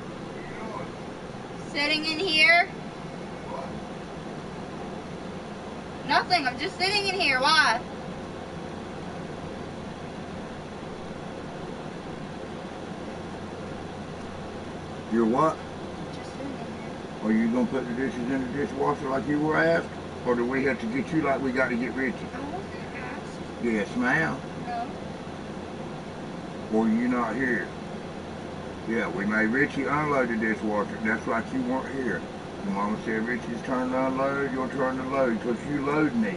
Sitting in here? Nothing, I'm just sitting in here. Why? You're what? Just sitting in here. Are you gonna put the dishes in the dishwasher like you were asked? Or do we have to get you like we got to get Richie? I wasn't asked. Yes, ma'am. No. Or you not here? Yeah, we made Richie unload the dishwasher. That's like you weren't here. Your mama said Richie's turn to unload, your turn to load, because you load neither.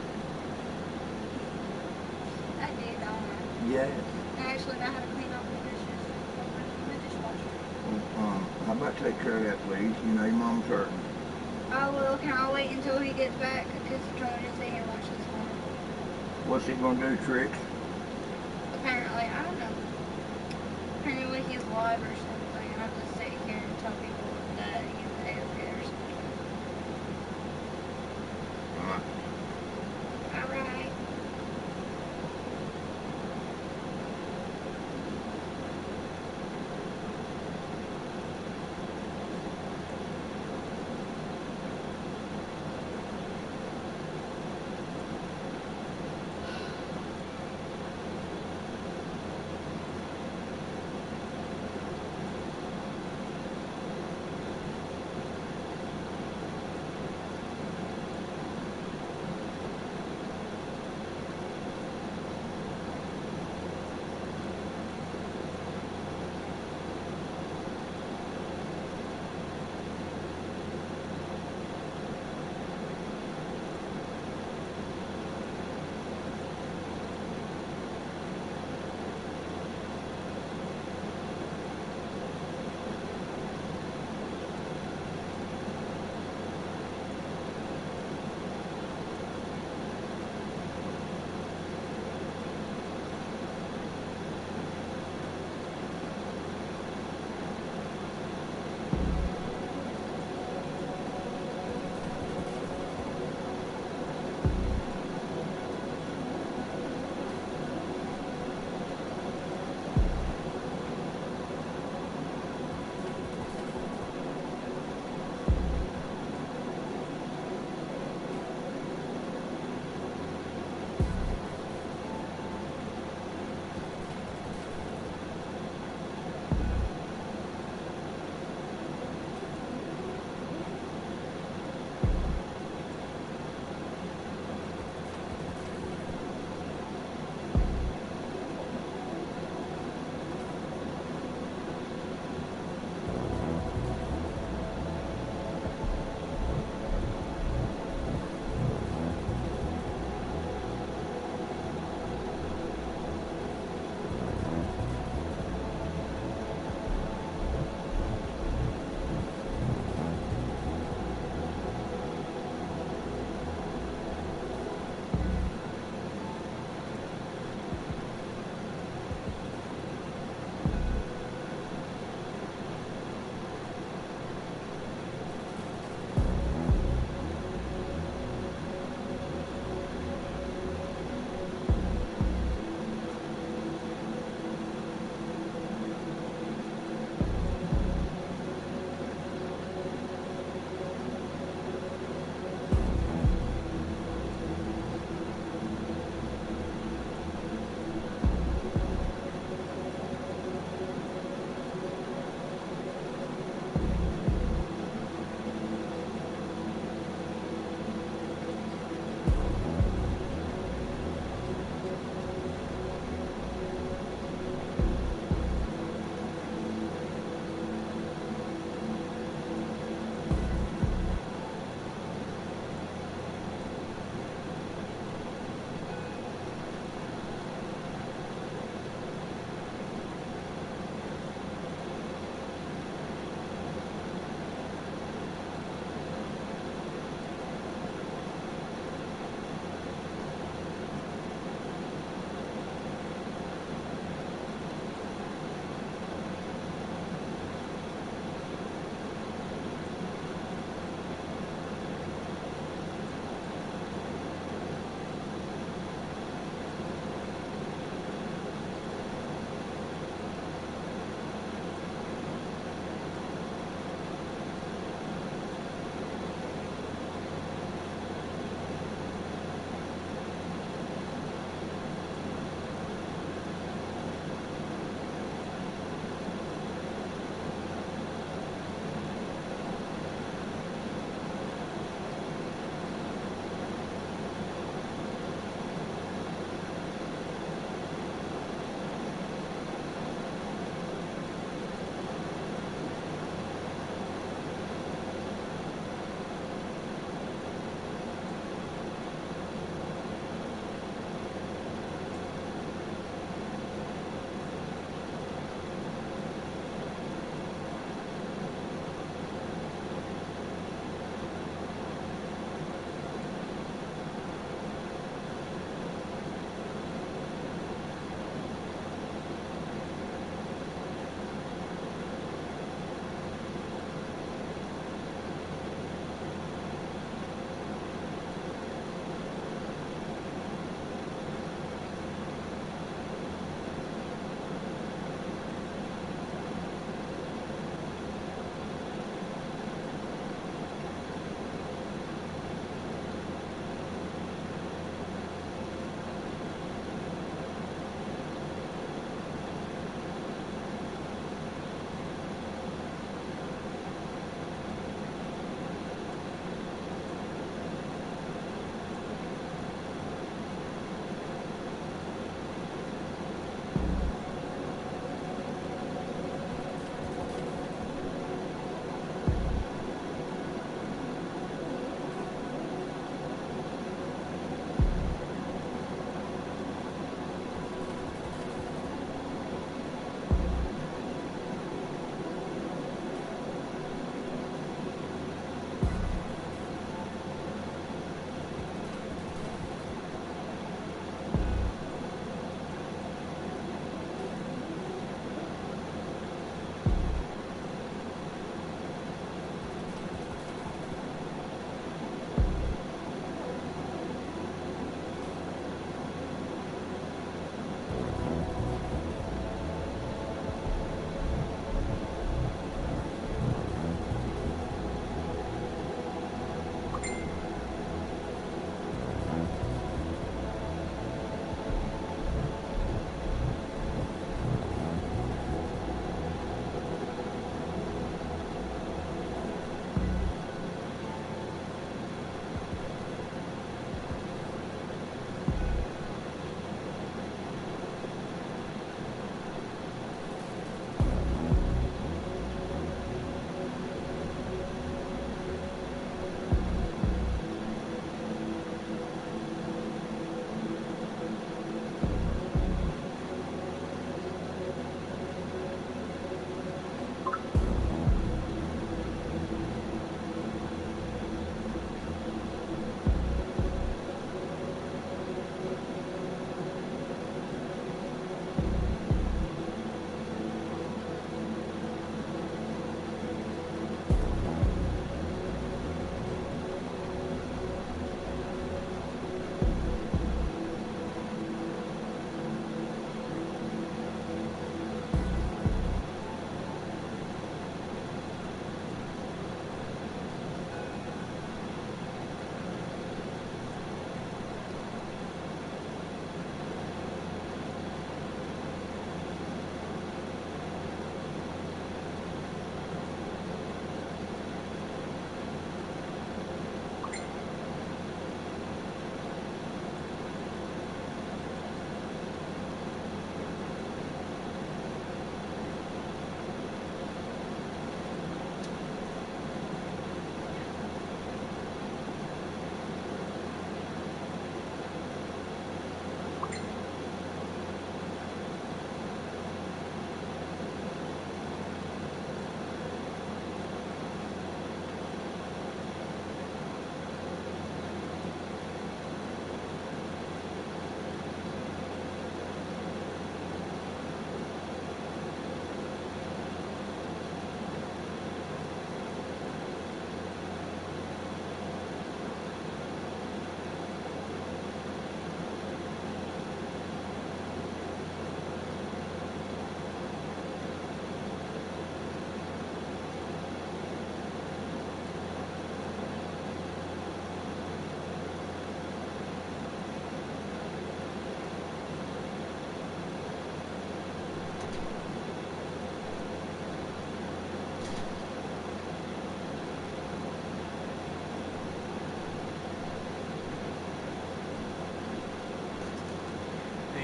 I did, don't I? Yes. I actually know how to clean up the dishes in the dishwasher. Well, um, how about take care of that, please? You know your mom's hurting. I will. Can I wait until he gets back? Because Troy just stay here and watch this one. What's he gonna do, tricks? Apparently, I don't know. Apparently he's live or something, and I have to sit here and tell people that he's A F K or something. Alright. Alright.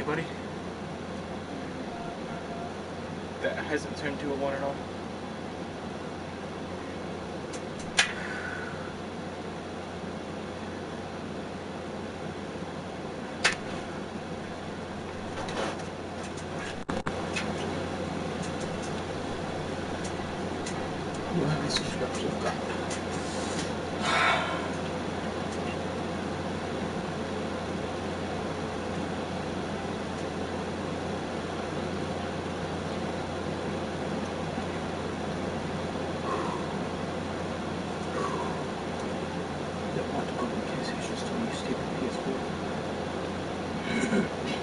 Anybody? That hasn't turned to a one at all? Well, this is what you've got. Don't want to go in case he's just on your stupid P S four.